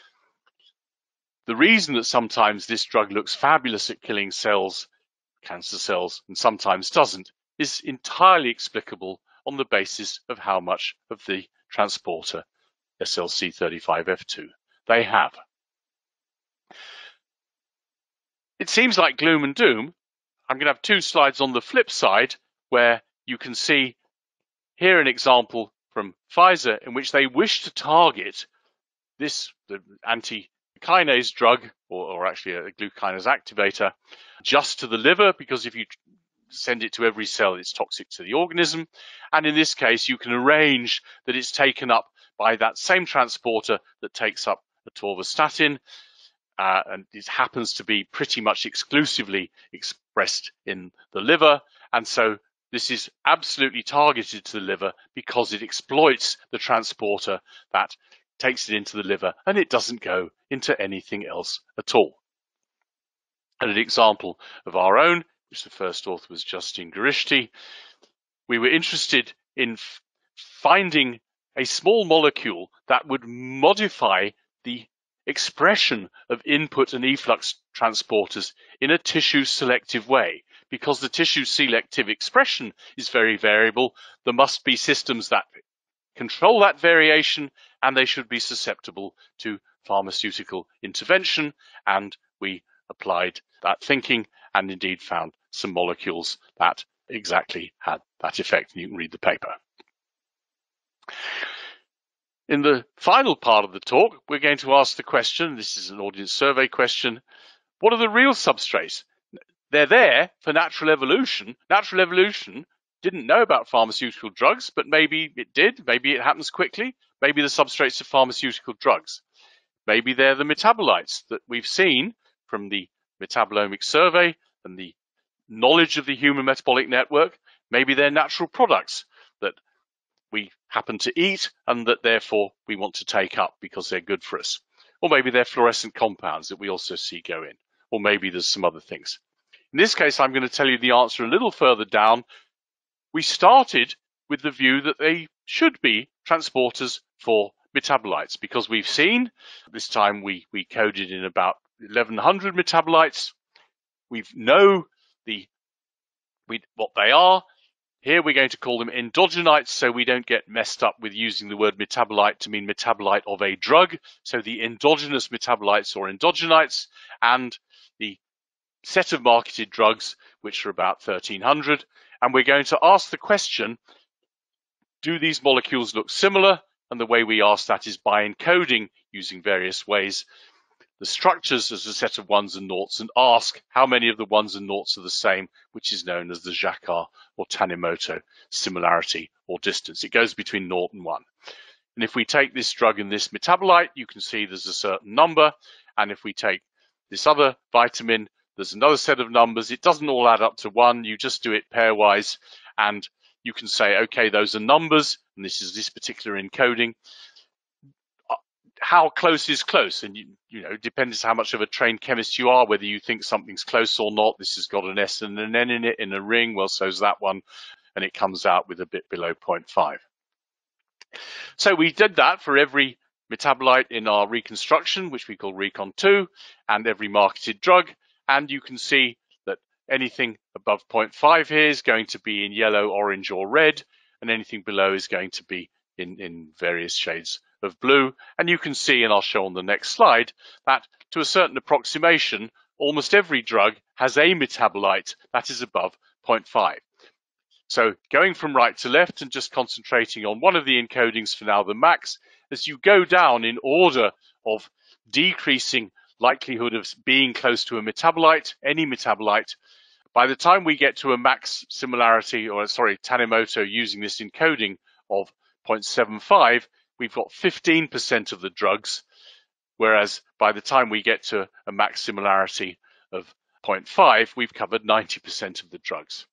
[SPEAKER 3] The reason that sometimes this drug looks fabulous at killing cells, cancer cells, and sometimes doesn't, is entirely explicable on the basis of how much of the transporter S L C thirty-five F two they have. It seems like gloom and doom. I'm going to have two slides on the flip side where you can see here an example from Pfizer in which they wish to target this the anti-kinase drug, or, or actually a glucokinase activator, just to the liver, because if you send it to every cell, it's toxic to the organism. And in this case, you can arrange that it's taken up by that same transporter that takes up atorvastatin, uh, and it happens to be pretty much exclusively expressed in the liver. And so this is absolutely targeted to the liver because it exploits the transporter that takes it into the liver, and it doesn't go into anything else at all. And an example of our own, which the first author was Justine Garishti, we were interested in finding a small molecule that would modify the expression of input and efflux transporters in a tissue selective way. Because the tissue selective expression is very variable, there must be systems that control that variation, and they should be susceptible to pharmaceutical intervention. And we applied that thinking and indeed found some molecules that exactly had that effect. And you can read the paper. In the final part of the talk, we're going to ask the question, this is an audience survey question, what are the real substrates? They're there for natural evolution. Natural evolution didn't know about pharmaceutical drugs, but maybe it did. Maybe it happens quickly. Maybe the substrates of pharmaceutical drugs. Maybe they're the metabolites that we've seen from the metabolomic survey and the knowledge of the human metabolic network. Maybe they're natural products that we happen to eat and that therefore we want to take up because they're good for us. Or maybe they're fluorescent compounds that we also see go in. Or maybe there's some other things. In this case, I'm going to tell you the answer a little further down. We started with the view that they should be transporters for metabolites, because we've seen, this time we, we coded in about eleven hundred metabolites. We know the we, what they are. Here we're going to call them endogenites, so we don't get messed up with using the word metabolite to mean metabolite of a drug. So the endogenous metabolites or endogenites, and the set of marketed drugs, which are about thirteen hundred. And we're going to ask the question, do these molecules look similar? And the way we ask that is by encoding using various ways the structures as a set of ones and noughts, and ask how many of the ones and noughts are the same, which is known as the Jacquard or Tanimoto similarity or distance. It goes between naught and one. And if we take this drug and this metabolite, you can see there's a certain number. And if we take this other vitamin, there's another set of numbers. It doesn't all add up to one. You just do it pairwise, and you can say, okay, those are numbers, and this is this particular encoding. How close is close? And you, you know, it depends how much of a trained chemist you are, whether you think something's close or not. This has got an S and an N in it in a ring. Well, so's that one, and it comes out with a bit below zero point five. So we did that for every metabolite in our reconstruction, which we call Recon two, and every marketed drug. And you can see that anything above zero point five here is going to be in yellow, orange, or red, and anything below is going to be in, in various shades of blue. And you can see, and I'll show on the next slide, that to a certain approximation, almost every drug has a metabolite that is above zero point five. So going from right to left and just concentrating on one of the encodings for now, the max, as you go down in order of decreasing likelihood of being close to a metabolite, any metabolite, by the time we get to a max similarity, or sorry, Tanimoto using this encoding of zero point seven five, we've got fifteen percent of the drugs, whereas by the time we get to a max similarity of zero point five, we've covered ninety percent of the drugs.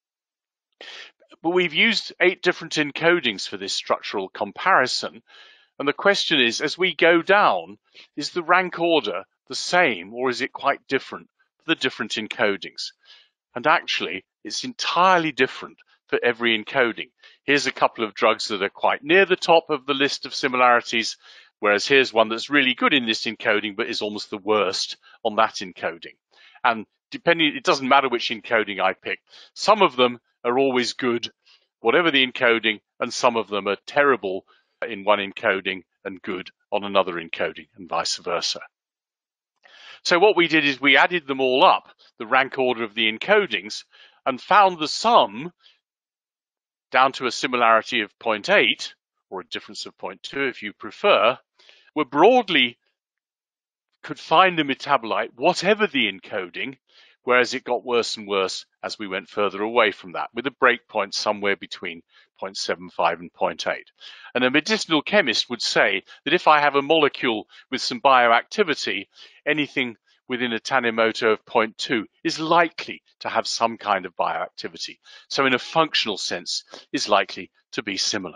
[SPEAKER 3] But we've used eight different encodings for this structural comparison. And the question is, as we go down, is the rank order the same, or is it quite different for the different encodings? And actually, it's entirely different for every encoding. Here's a couple of drugs that are quite near the top of the list of similarities, whereas here's one that's really good in this encoding, but is almost the worst on that encoding. And depending, it doesn't matter which encoding I pick. Some of them are always good, whatever the encoding, and some of them are terrible in one encoding and good on another encoding, and vice versa. So what we did is we added them all up, the rank order of the encodings, and found the sum down to a similarity of zero point eight, or a difference of zero point two if you prefer, were broadly could find a metabolite, whatever the encoding, whereas it got worse and worse as we went further away from that, with a breakpoint somewhere between zero point seven five and zero point eight. And a medicinal chemist would say that if I have a molecule with some bioactivity, anything within a Tanimoto of zero point two is likely to have some kind of bioactivity. So in a functional sense, is likely to be similar.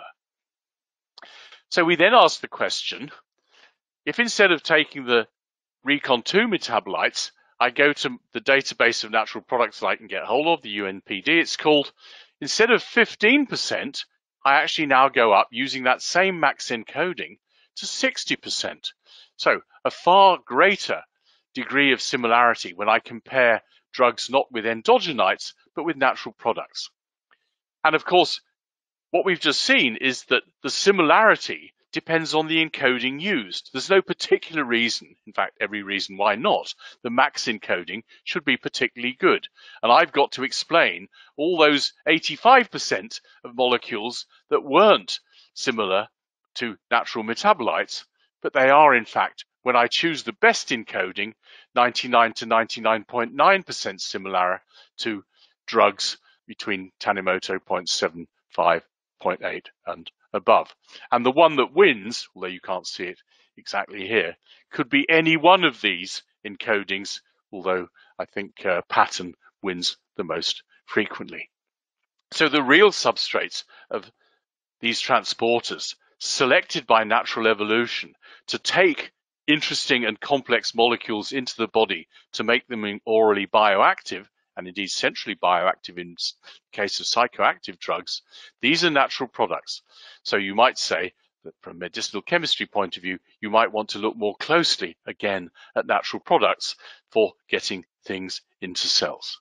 [SPEAKER 3] So we then ask the question, if instead of taking the Recon two metabolites, I go to the database of natural products that I can get hold of, the U N P D it's called, instead of fifteen percent, I actually now go up using that same max encoding to sixty percent. So a far greater degree of similarity when I compare drugs not with endogenites, but with natural products. And of course, what we've just seen is that the similarity depends on the encoding used. There's no particular reason, in fact, every reason why not. The max encoding should be particularly good. And I've got to explain all those eighty-five percent of molecules that weren't similar to natural metabolites, but they are, in fact, when I choose the best encoding, ninety-nine to ninety-nine point nine percent similar to drugs between Tanimoto zero point seven five, zero point eight and above. And the one that wins, although you can't see it exactly here, could be any one of these encodings, although I think uh, pattern wins the most frequently. So the real substrates of these transporters, selected by natural evolution to take interesting and complex molecules into the body to make them orally bioactive, and indeed centrally bioactive in the case of psychoactive drugs, these are natural products. So you might say that from a medicinal chemistry point of view, you might want to look more closely again at natural products for getting things into cells.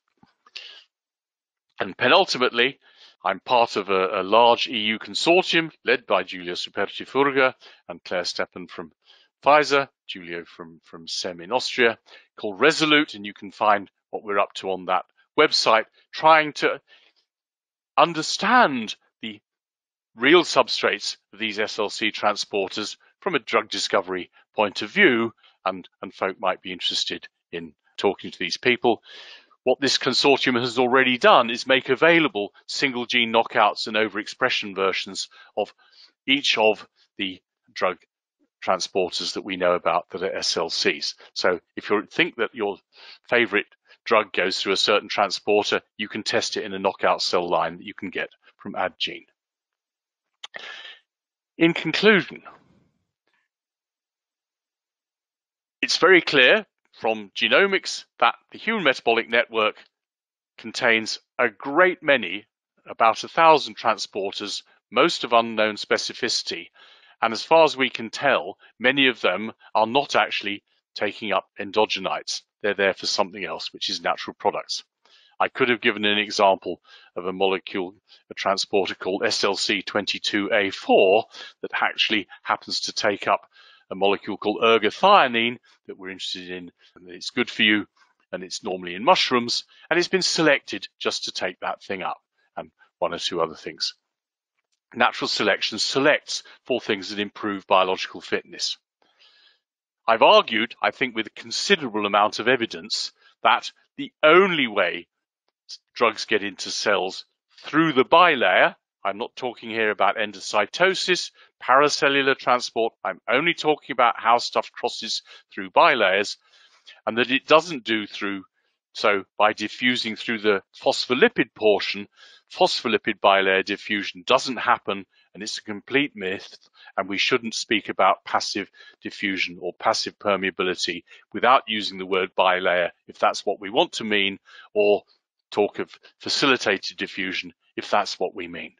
[SPEAKER 3] And penultimately, I'm part of a, a large E U consortium led by Giulio Superti-Furga and Claire Steppen from Pfizer, Giulio from, from S E M in Austria, called Resolute, and you can find what we're up to on that website, trying to understand the real substrates of these S L C transporters from a drug discovery point of view, and, and folk might be interested in talking to these people. What this consortium has already done is make available single gene knockouts and overexpression versions of each of the drug transporters that we know about that are S L Cs. So if you think that your favorite drug goes through a certain transporter, you can test it in a knockout cell line that you can get from Addgene. In conclusion, it's very clear from genomics that the human metabolic network contains a great many, about a thousand transporters, most of unknown specificity. And as far as we can tell, many of them are not actually taking up endogenites. They're there for something else, which is natural products. I could have given an example of a molecule, a transporter called S L C twenty-two A four that actually happens to take up a molecule called ergothioneine that we're interested in. And it's good for you, and it's normally in mushrooms, and it's been selected just to take that thing up, and one or two other things. Natural selection selects for things that improve biological fitness. I've argued, I think with a considerable amount of evidence, that the only way drugs get into cells through the bilayer, I'm not talking here about endocytosis, paracellular transport, I'm only talking about how stuff crosses through bilayers, and that it doesn't do through, so by diffusing through the phospholipid portion, phospholipid bilayer diffusion doesn't happen, and it's a complete myth, and we shouldn't speak about passive diffusion or passive permeability without using the word bilayer if that's what we want to mean, or talk of facilitated diffusion if that's what we mean.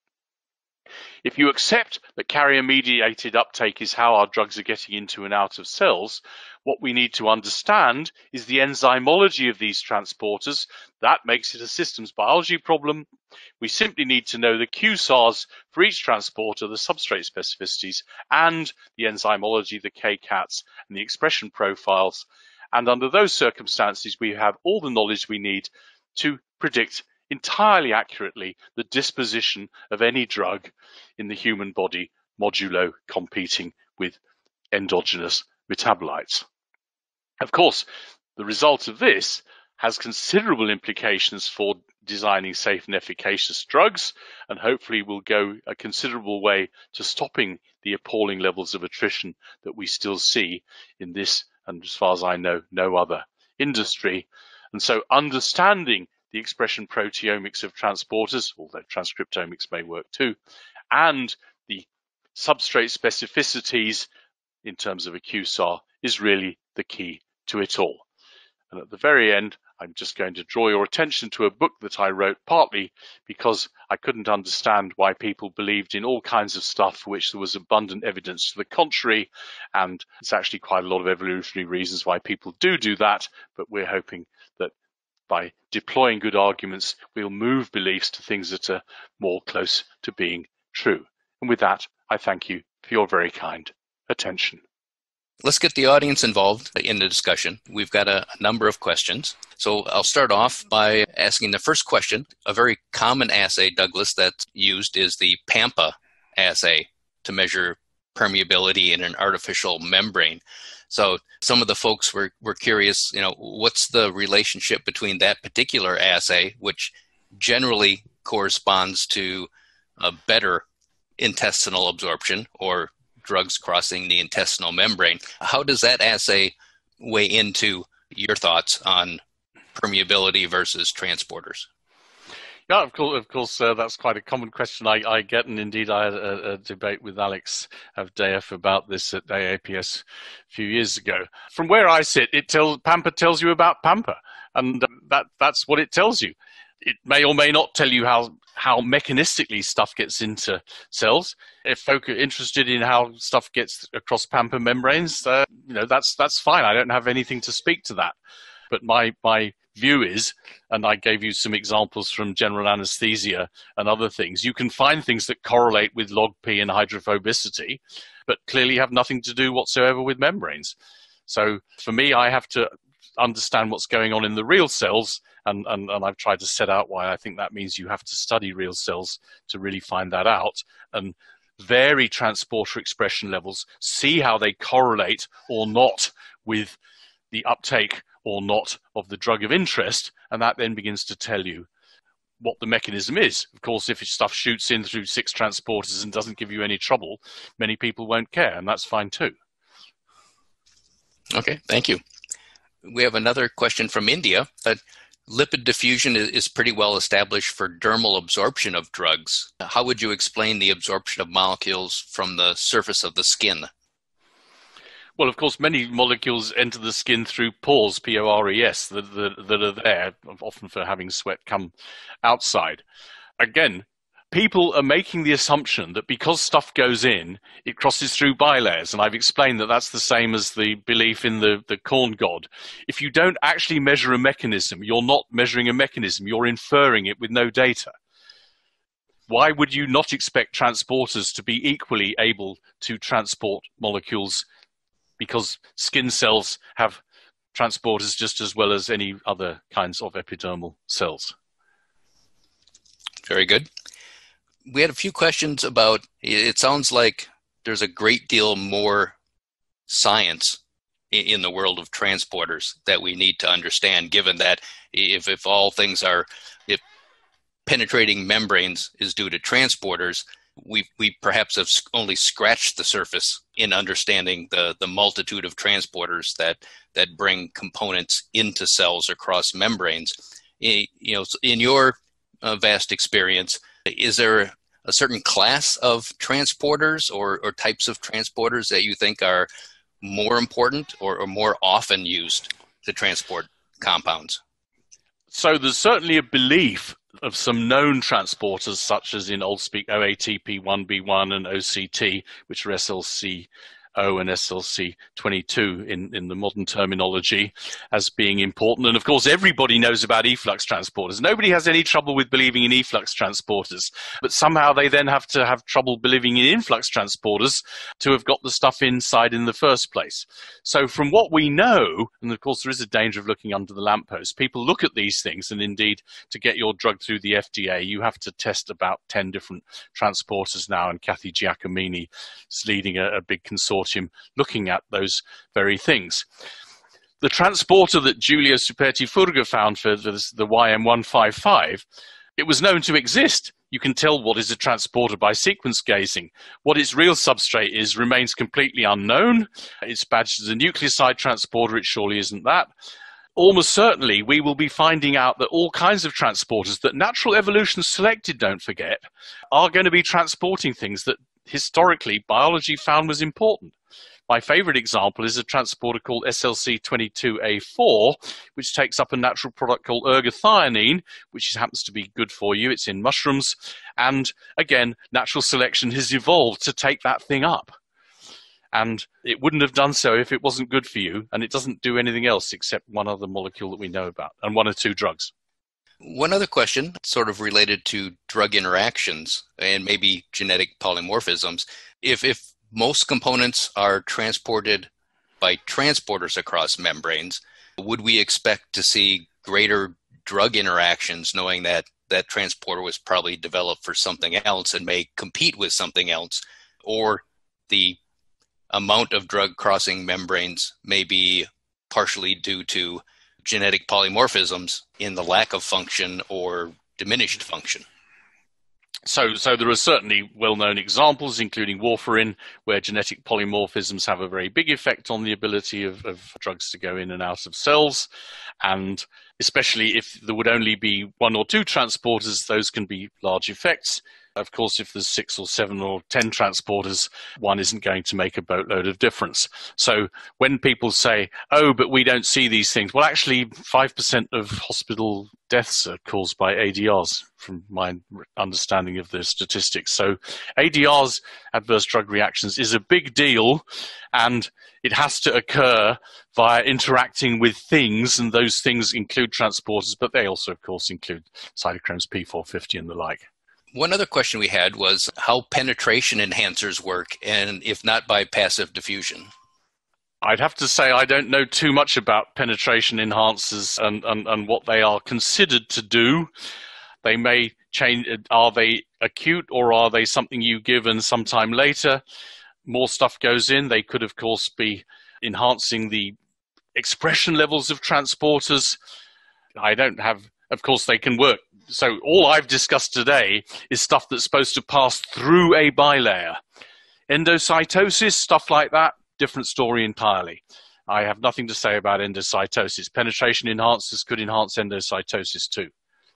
[SPEAKER 3] If you accept that carrier-mediated uptake is how our drugs are getting into and out of cells, what we need to understand is the enzymology of these transporters. That makes it a systems biology problem. We simply need to know the Q S A Rs for each transporter, the substrate specificities, and the enzymology, the K CATs, and the expression profiles. And under those circumstances, we have all the knowledge we need to predict entirely accurately the disposition of any drug in the human body modulo competing with endogenous metabolites. Of course, the result of this has considerable implications for designing safe and efficacious drugs, and hopefully will go a considerable way to stopping the appalling levels of attrition that we still see in this, and as far as I know, no other industry. And so understanding the expression proteomics of transporters, although transcriptomics may work too, and the substrate specificities in terms of a Q S A R is really the key to it all. And at the very end, I'm just going to draw your attention to a book that I wrote, partly because I couldn't understand why people believed in all kinds of stuff for which there was abundant evidence to the contrary. And it's actually quite a lot of evolutionary reasons why people do do that. But we're hoping that by deploying good arguments, we'll move beliefs to things that are more close to being true. And with that, I thank you for your very kind attention.
[SPEAKER 2] Let's get the audience involved in the discussion. We've got a, a number of questions. So I'll start off by asking the first question. A very common assay, Douglas, that's used is the PAMPA assay to measure permeability in an artificial membrane. So some of the folks were, were curious, you know, what's the relationship between that particular assay, which generally corresponds to a better intestinal absorption or drugs crossing the intestinal membrane. How does that assay weigh into your thoughts on permeability versus transporters?
[SPEAKER 3] Yeah, of course, of course uh, that's quite a common question I, I get, and indeed I had a, a debate with Alex Avdeyev about this at A A P S a few years ago. From where I sit, it tells PAMPA tells you about PAMPA, and that that's what it tells you. It may or may not tell you how how mechanistically stuff gets into cells. If folk are interested in how stuff gets across PAMPA membranes, uh, you know, that's that's fine. I don't have anything to speak to that. But my my view is, and I gave you some examples from general anesthesia and other things, you can find things that correlate with log P and hydrophobicity, but clearly have nothing to do whatsoever with membranes. So for me, I have to understand what's going on in the real cells, and, and, and I've tried to set out why I think that means you have to study real cells to really find that out, and vary transporter expression levels, see how they correlate or not with the uptake or not of the drug of interest, and that then begins to tell you what the mechanism is. Of course, if stuff shoots in through six transporters and doesn't give you any trouble, many people won't care, and that's fine too.
[SPEAKER 2] Okay, thank you. We have another question from India. Uh, lipid diffusion is, is pretty well established for dermal absorption of drugs. How would you explain the absorption of molecules from the surface of the skin?
[SPEAKER 3] Well, of course, many molecules enter the skin through pores, P O R E S, that, that, that are there, often for having sweat come outside. Again, people are making the assumption that because stuff goes in, it crosses through bilayers, and I've explained that that's the same as the belief in the, the corn god. If you don't actually measure a mechanism, you're not measuring a mechanism, you're inferring it with no data. Why would you not expect transporters to be equally able to transport molecules? Because skin cells have transporters just as well as any other kinds of epidermal cells.
[SPEAKER 2] Very good. We had a few questions about, it sounds like there's a great deal more science in the world of transporters that we need to understand, given that if, if all things are, if penetrating membranes is due to transporters, we we perhaps have only scratched the surface in understanding the, the multitude of transporters that, that bring components into cells across membranes. You know, in your uh, vast experience, is there a certain class of transporters or, or types of transporters that you think are more important or, or more often used to transport compounds?
[SPEAKER 3] So there's certainly a belief of some known transporters, such as in old speak O A T P one B one and O C T, which are S L C O and S L C twenty-two in, in the modern terminology, as being important. And of course, everybody knows about efflux transporters. Nobody has any trouble with believing in efflux transporters, but somehow they then have to have trouble believing in influx transporters to have got the stuff inside in the first place. So from what we know, and of course there is a danger of looking under the lamppost, people look at these things, and indeed to get your drug through the F D A, you have to test about ten different transporters now, and Kathy Giacomini is leading a, a big consortium looking at those very things. The transporter that Giulio Superti-Furga found for the, the Y M one fifty-five, it was known to exist. You can tell what is a transporter by sequence gazing. What its real substrate is remains completely unknown. It's badged as a nucleoside transporter. It surely isn't that. Almost certainly, we will be finding out that all kinds of transporters that natural evolution selected, don't forget, are going to be transporting things that historically biology found was important. My favorite example is a transporter called S L C twenty-two A four, which takes up a natural product called ergothioneine, which happens to be good for you. It's in mushrooms. And again, natural selection has evolved to take that thing up. And it wouldn't have done so if it wasn't good for you. And it doesn't do anything else except one other molecule that we know about, and one or two drugs.
[SPEAKER 2] One other question, sort of related to drug interactions and maybe genetic polymorphisms. If, if most components are transported by transporters across membranes, would we expect to see greater drug interactions, knowing that that transporter was probably developed for something else and may compete with something else, or the amount of drug crossing membranes may be partially due to genetic polymorphisms in the lack of function or diminished function?
[SPEAKER 3] So, so there are certainly well-known examples, including warfarin, where genetic polymorphisms have a very big effect on the ability of, of drugs to go in and out of cells. And especially if there would only be one or two transporters, those can be large effects. Of course, if there's six or seven or ten transporters, one isn't going to make a boatload of difference. So when people say, oh, but we don't see these things, well, actually, five percent of hospital deaths are caused by A D Rs, from my understanding of the statistics. So A D Rs, adverse drug reactions, is a big deal, and it has to occur via interacting with things, and those things include transporters, but they also, of course, include cytochromes P four fifty and the like.
[SPEAKER 2] One other question we had was how penetration enhancers work, and if not by passive diffusion.
[SPEAKER 3] I'd have to say I don't know too much about penetration enhancers and, and, and what they are considered to do. They may change. Are they acute, or are they something you give and sometime later more stuff goes in? They could, of course, be enhancing the expression levels of transporters. I don't have, of course, they can work. So all I've discussed today is stuff that's supposed to pass through a bilayer. Endocytosis, stuff like that, different story entirely. I have nothing to say about endocytosis. Penetration enhancers could enhance endocytosis too.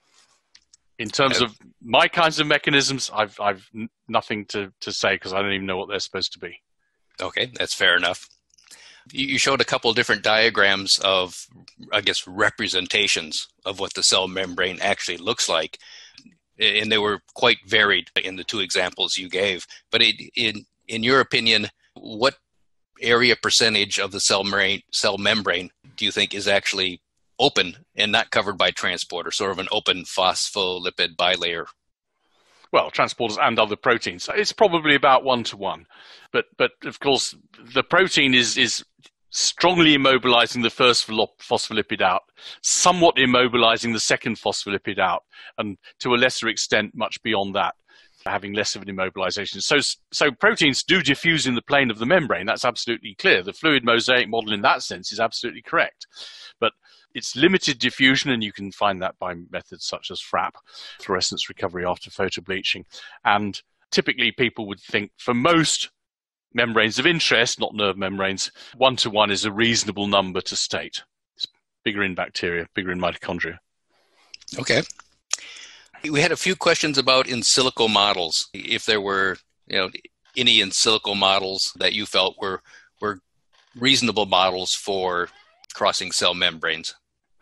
[SPEAKER 3] In terms of my kinds of mechanisms, I've, I've nothing to, to say because I don't even know what they're supposed to be.
[SPEAKER 2] Okay, that's fair enough. You showed a couple of different diagrams of, I guess, representations of what the cell membrane actually looks like. And they were quite varied in the two examples you gave. But it, in, in your opinion, what area percentage of the cell membrane, cell membrane do you think is actually open and not covered by transporter, sort of an open phospholipid bilayer?
[SPEAKER 3] Well, transporters and other proteins. It's probably about one to one. But, but of course, the protein is, is strongly immobilizing the first phospholipid out, somewhat immobilizing the second phospholipid out, and to a lesser extent, much beyond that, having less of an immobilization. So, so proteins do diffuse in the plane of the membrane. That's absolutely clear. The fluid mosaic model in that sense is absolutely correct. But it's limited diffusion, and you can find that by methods such as FRAP, fluorescence recovery after photobleaching. And typically people would think for most membranes of interest, not nerve membranes, one to one is a reasonable number to state. It's bigger in bacteria, bigger in mitochondria.
[SPEAKER 2] Okay. We had a few questions about in silico models. If there were, you know, any in silico models that you felt were were reasonable models for crossing cell membranes.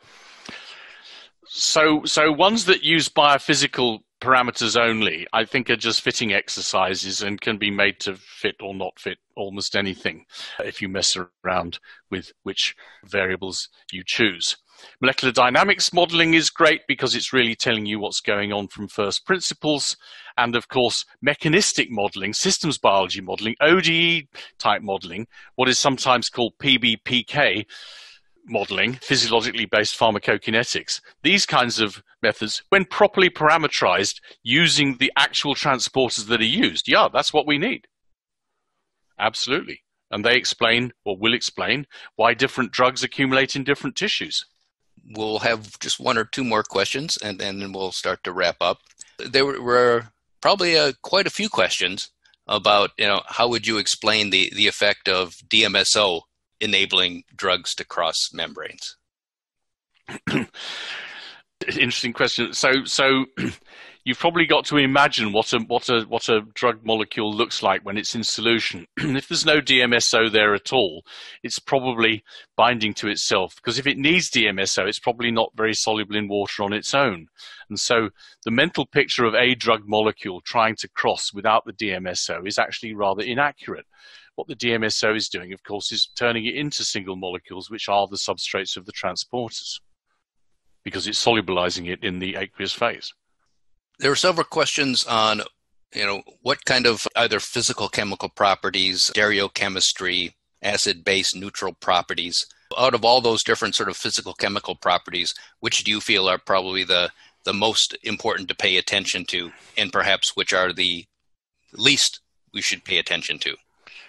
[SPEAKER 3] So, so ones that use biophysical parameters only, I think, are just fitting exercises and can be made to fit or not fit almost anything if you mess around with which variables you choose. Molecular dynamics modeling is great because it's really telling you what's going on from first principles. And of course, mechanistic modeling, systems biology modeling, O D E type modeling, what is sometimes called P B P K modeling, physiologically based pharmacokinetics. These kinds of methods, when properly parameterized using the actual transporters that are used, yeah, that's what we need. Absolutely. And they explain, or will explain, why different drugs accumulate in different tissues.
[SPEAKER 2] We'll have just one or two more questions, and, and then we'll start to wrap up. There were probably uh, quite a few questions about, you know, how would you explain the, the effect of D M S O enabling drugs to cross membranes?
[SPEAKER 3] Interesting question. So, so you've probably got to imagine what a what a what a drug molecule looks like when it's in solution. If there's no D M S O there at all, it's probably binding to itself, because if it needs D M S O, it's probably not very soluble in water on its own. And so the mental picture of a drug molecule trying to cross without the D M S O is actually rather inaccurate. What the D M S O is doing, of course, is turning it into single molecules, which are the substrates of the transporters, because it's solubilizing it in the aqueous phase.
[SPEAKER 2] There were several questions on, you know, what kind of either physical chemical properties, stereochemistry, acid-base neutral properties. Out of all those different sort of physical chemical properties, which do you feel are probably the, the most important to pay attention to, and perhaps which are the least we should pay attention to?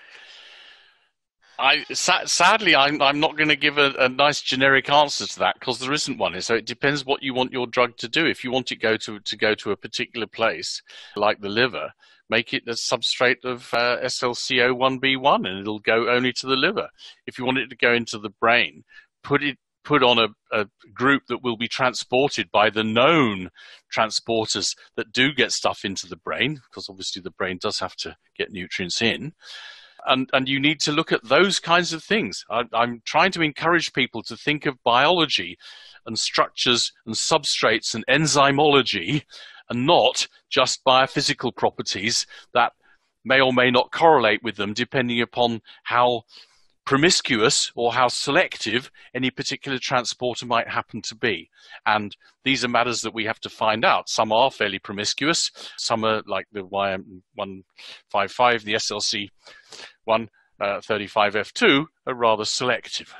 [SPEAKER 3] I, sadly, I'm, I'm not going to give a, a nice generic answer to that, because there isn't one. So it depends what you want your drug to do. If you want it go to, to go to a particular place, like the liver, make it a substrate of uh, S L C O one B one, and it'll go only to the liver. If you want it to go into the brain, put it put on a, a group that will be transported by the known transporters that do get stuff into the brain, because obviously the brain does have to get nutrients in. And, and you need to look at those kinds of things. I, I'm trying to encourage people to think of biology and structures and substrates and enzymology, and not just biophysical properties that may or may not correlate with them, depending upon how promiscuous or how selective any particular transporter might happen to be. And these are matters that we have to find out. Some are fairly promiscuous. Some are, like the Y M one fifty-five, the S L C one thirty-five F two, are rather selective.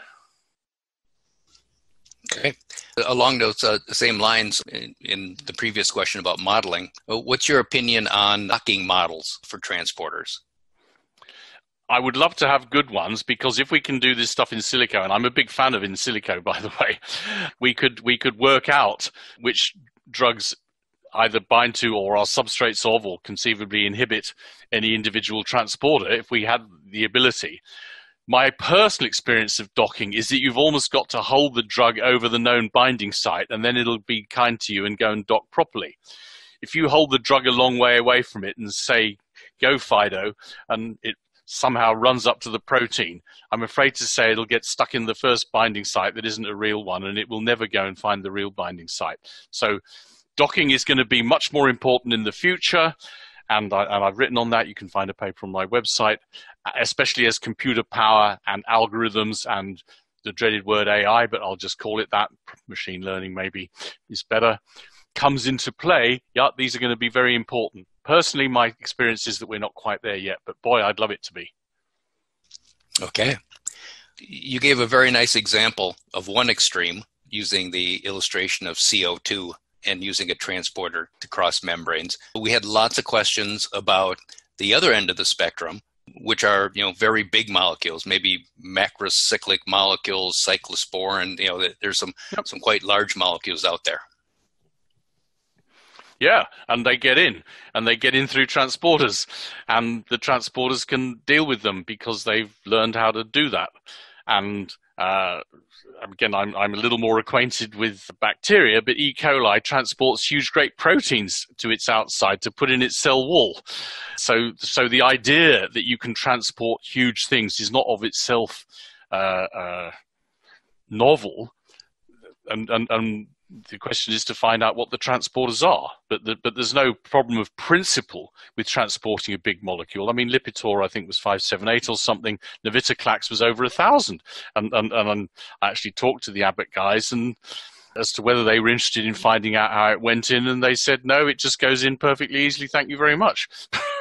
[SPEAKER 2] Okay. Along those uh, same lines, in, in the previous question about modeling, what's your opinion on docking models for transporters?
[SPEAKER 3] I would love to have good ones, because if we can do this stuff in silico, and I'm a big fan of in silico, by the way, we could we could work out which drugs either bind to or are substrates of or conceivably inhibit any individual transporter if we had the ability. My personal experience of docking is that you've almost got to hold the drug over the known binding site, and then it'll be kind to you and go and dock properly. If you hold the drug a long way away from it and say, go Fido, and it somehow runs up to the protein, I'm afraid to say it'll get stuck in the first binding site that isn't a real one, and it will never go and find the real binding site. So docking is going to be much more important in the future, and, I, and I've written on that. You can find a paper on my website, especially as computer power and algorithms and the dreaded word A I, but I'll just call it that, machine learning maybe is better, comes into play. Yeah, these are going to be very important. Personally, my experience is that we're not quite there yet, but boy, I'd love it to be.
[SPEAKER 2] Okay. You gave a very nice example of one extreme, using the illustration of C O two and using a transporter to cross membranes. We had lots of questions about the other end of the spectrum, which are, you know, very big molecules, maybe macrocyclic molecules, cyclosporin. You know, there's some yep. some quite large molecules out there.
[SPEAKER 3] Yeah, and they get in, and they get in through transporters, and the transporters can deal with them because they've learned how to do that. And uh, again, I'm, I'm a little more acquainted with bacteria, but E. coli transports huge, great proteins to its outside to put in its cell wall. So, so the idea that you can transport huge things is not of itself uh, uh, novel, and and and. The question is to find out what the transporters are, but the, but there's no problem of principle with transporting a big molecule. I mean, Lipitor, I think, was five seven eight or something. Navitoclax was over a thousand, and and and I actually talked to the Abbott guys and as to whether they were interested in finding out how it went in, and they said no, it just goes in perfectly easily. Thank you very much.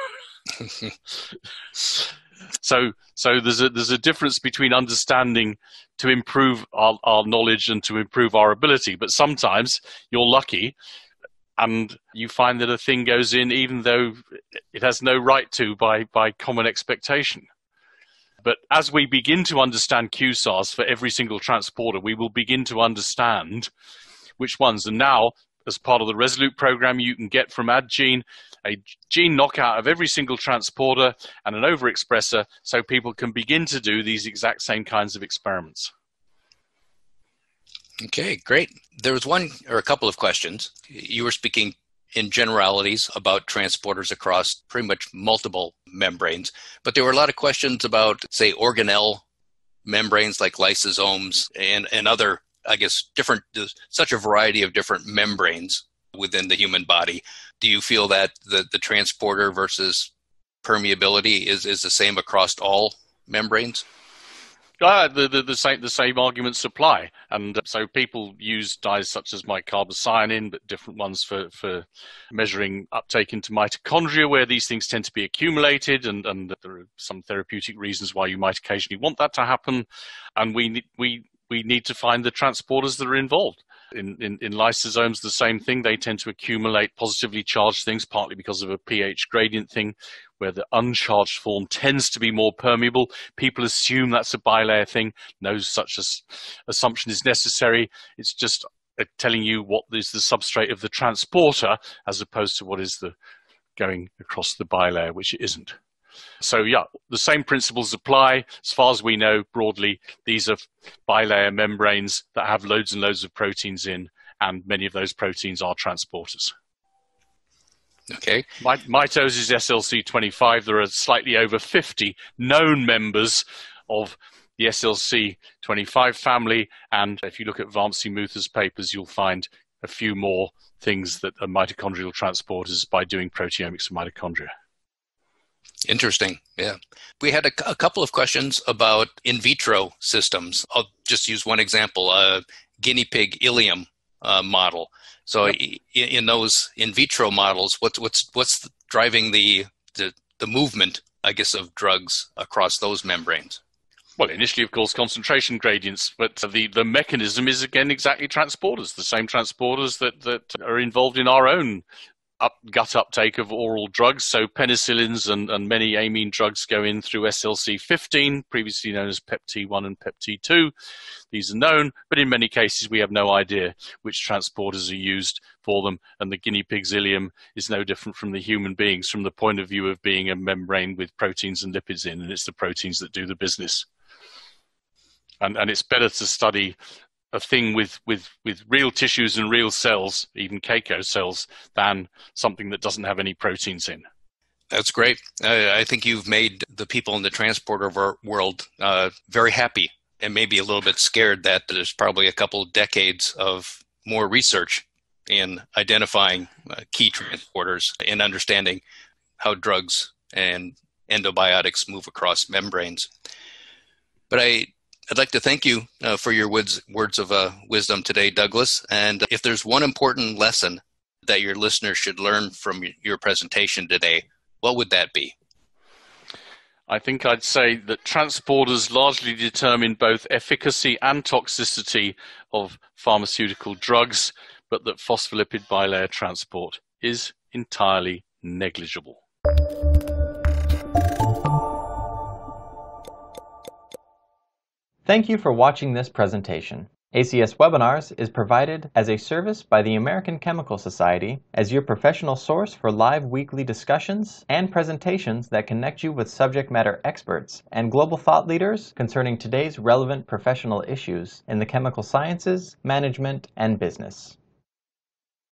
[SPEAKER 3] So, so there's a there's a difference between understanding to improve our, our knowledge and to improve our ability. But sometimes you're lucky, and you find that a thing goes in even though it has no right to by by common expectation. But as we begin to understand Q S A Rs for every single transporter, we will begin to understand which ones. And now, as part of the Resolute program, you can get from AdGene a gene knockout of every single transporter and an overexpressor, so people can begin to do these exact same kinds of experiments.
[SPEAKER 2] Okay, great. There was one or a couple of questions. You were speaking in generalities about transporters across pretty much multiple membranes. But there were a lot of questions about, say, organelle membranes like lysosomes and, and other, I guess, different, such a variety of different membranes within the human body. Do you feel that the, the transporter versus permeability is, is the same across all membranes?
[SPEAKER 3] Uh, the, the, the, same, the same arguments apply. And uh, so people use dyes such as micarbocyanin, but different ones for, for measuring uptake into mitochondria, where these things tend to be accumulated, and, and there are some therapeutic reasons why you might occasionally want that to happen. And we, we, we need to find the transporters that are involved. In, in, in lysosomes, the same thing. They tend to accumulate positively charged things, partly because of a pH gradient thing, where the uncharged form tends to be more permeable. People assume that's a bilayer thing. No such as assumption is necessary. It's just uh, telling you what is the substrate of the transporter, as opposed to what is the going across the bilayer, which it isn't. So yeah, the same principles apply. As far as we know, broadly, these are bilayer membranes that have loads and loads of proteins in, and many of those proteins are transporters.
[SPEAKER 2] Okay.
[SPEAKER 3] Mitose is S L C twenty-five. There are slightly over fifty known members of the S L C twenty-five family, and if you look at Vamsi Mutha's papers, you'll find a few more things that are mitochondrial transporters by doing proteomics of mitochondria.
[SPEAKER 2] Interesting. Yeah. We had a, a couple of questions about in vitro systems. I'll just use one example, a guinea pig ileum uh, model. So yep. in, in those in vitro models, what's what's what's driving the, the the movement, I guess, of drugs across those membranes?
[SPEAKER 3] Well, initially, of course, concentration gradients, but the, the mechanism is, again, exactly transporters, the same transporters that, that are involved in our own Up, gut uptake of oral drugs. So penicillins and, and many amine drugs go in through S L C fifteen, previously known as P E P T one and P E P T two. These are known, but in many cases we have no idea which transporters are used for them. And the guinea pig's ileum is no different from the human beings from the point of view of being a membrane with proteins and lipids in, and it's the proteins that do the business. And, and it's better to study a thing with, with, with real tissues and real cells, even Keiko cells, than something that doesn't have any proteins in.
[SPEAKER 2] That's great. Uh, I think you've made the people in the transporter world uh, very happy, and maybe a little bit scared that there's probably a couple of decades of more research in identifying uh, key transporters and understanding how drugs and endobiotics move across membranes. But I I'd like to thank you uh, for your words, words of uh, wisdom today, Douglas. And if there's one important lesson that your listeners should learn from your presentation today, what would that be?
[SPEAKER 3] I think I'd say that transporters largely determine both efficacy and toxicity of pharmaceutical drugs, but that phospholipid bilayer transport is entirely negligible.
[SPEAKER 1] Thank you for watching this presentation. A C S Webinars is provided as a service by the American Chemical Society as your professional source for live weekly discussions and presentations that connect you with subject matter experts and global thought leaders concerning today's relevant professional issues in the chemical sciences, management, and business.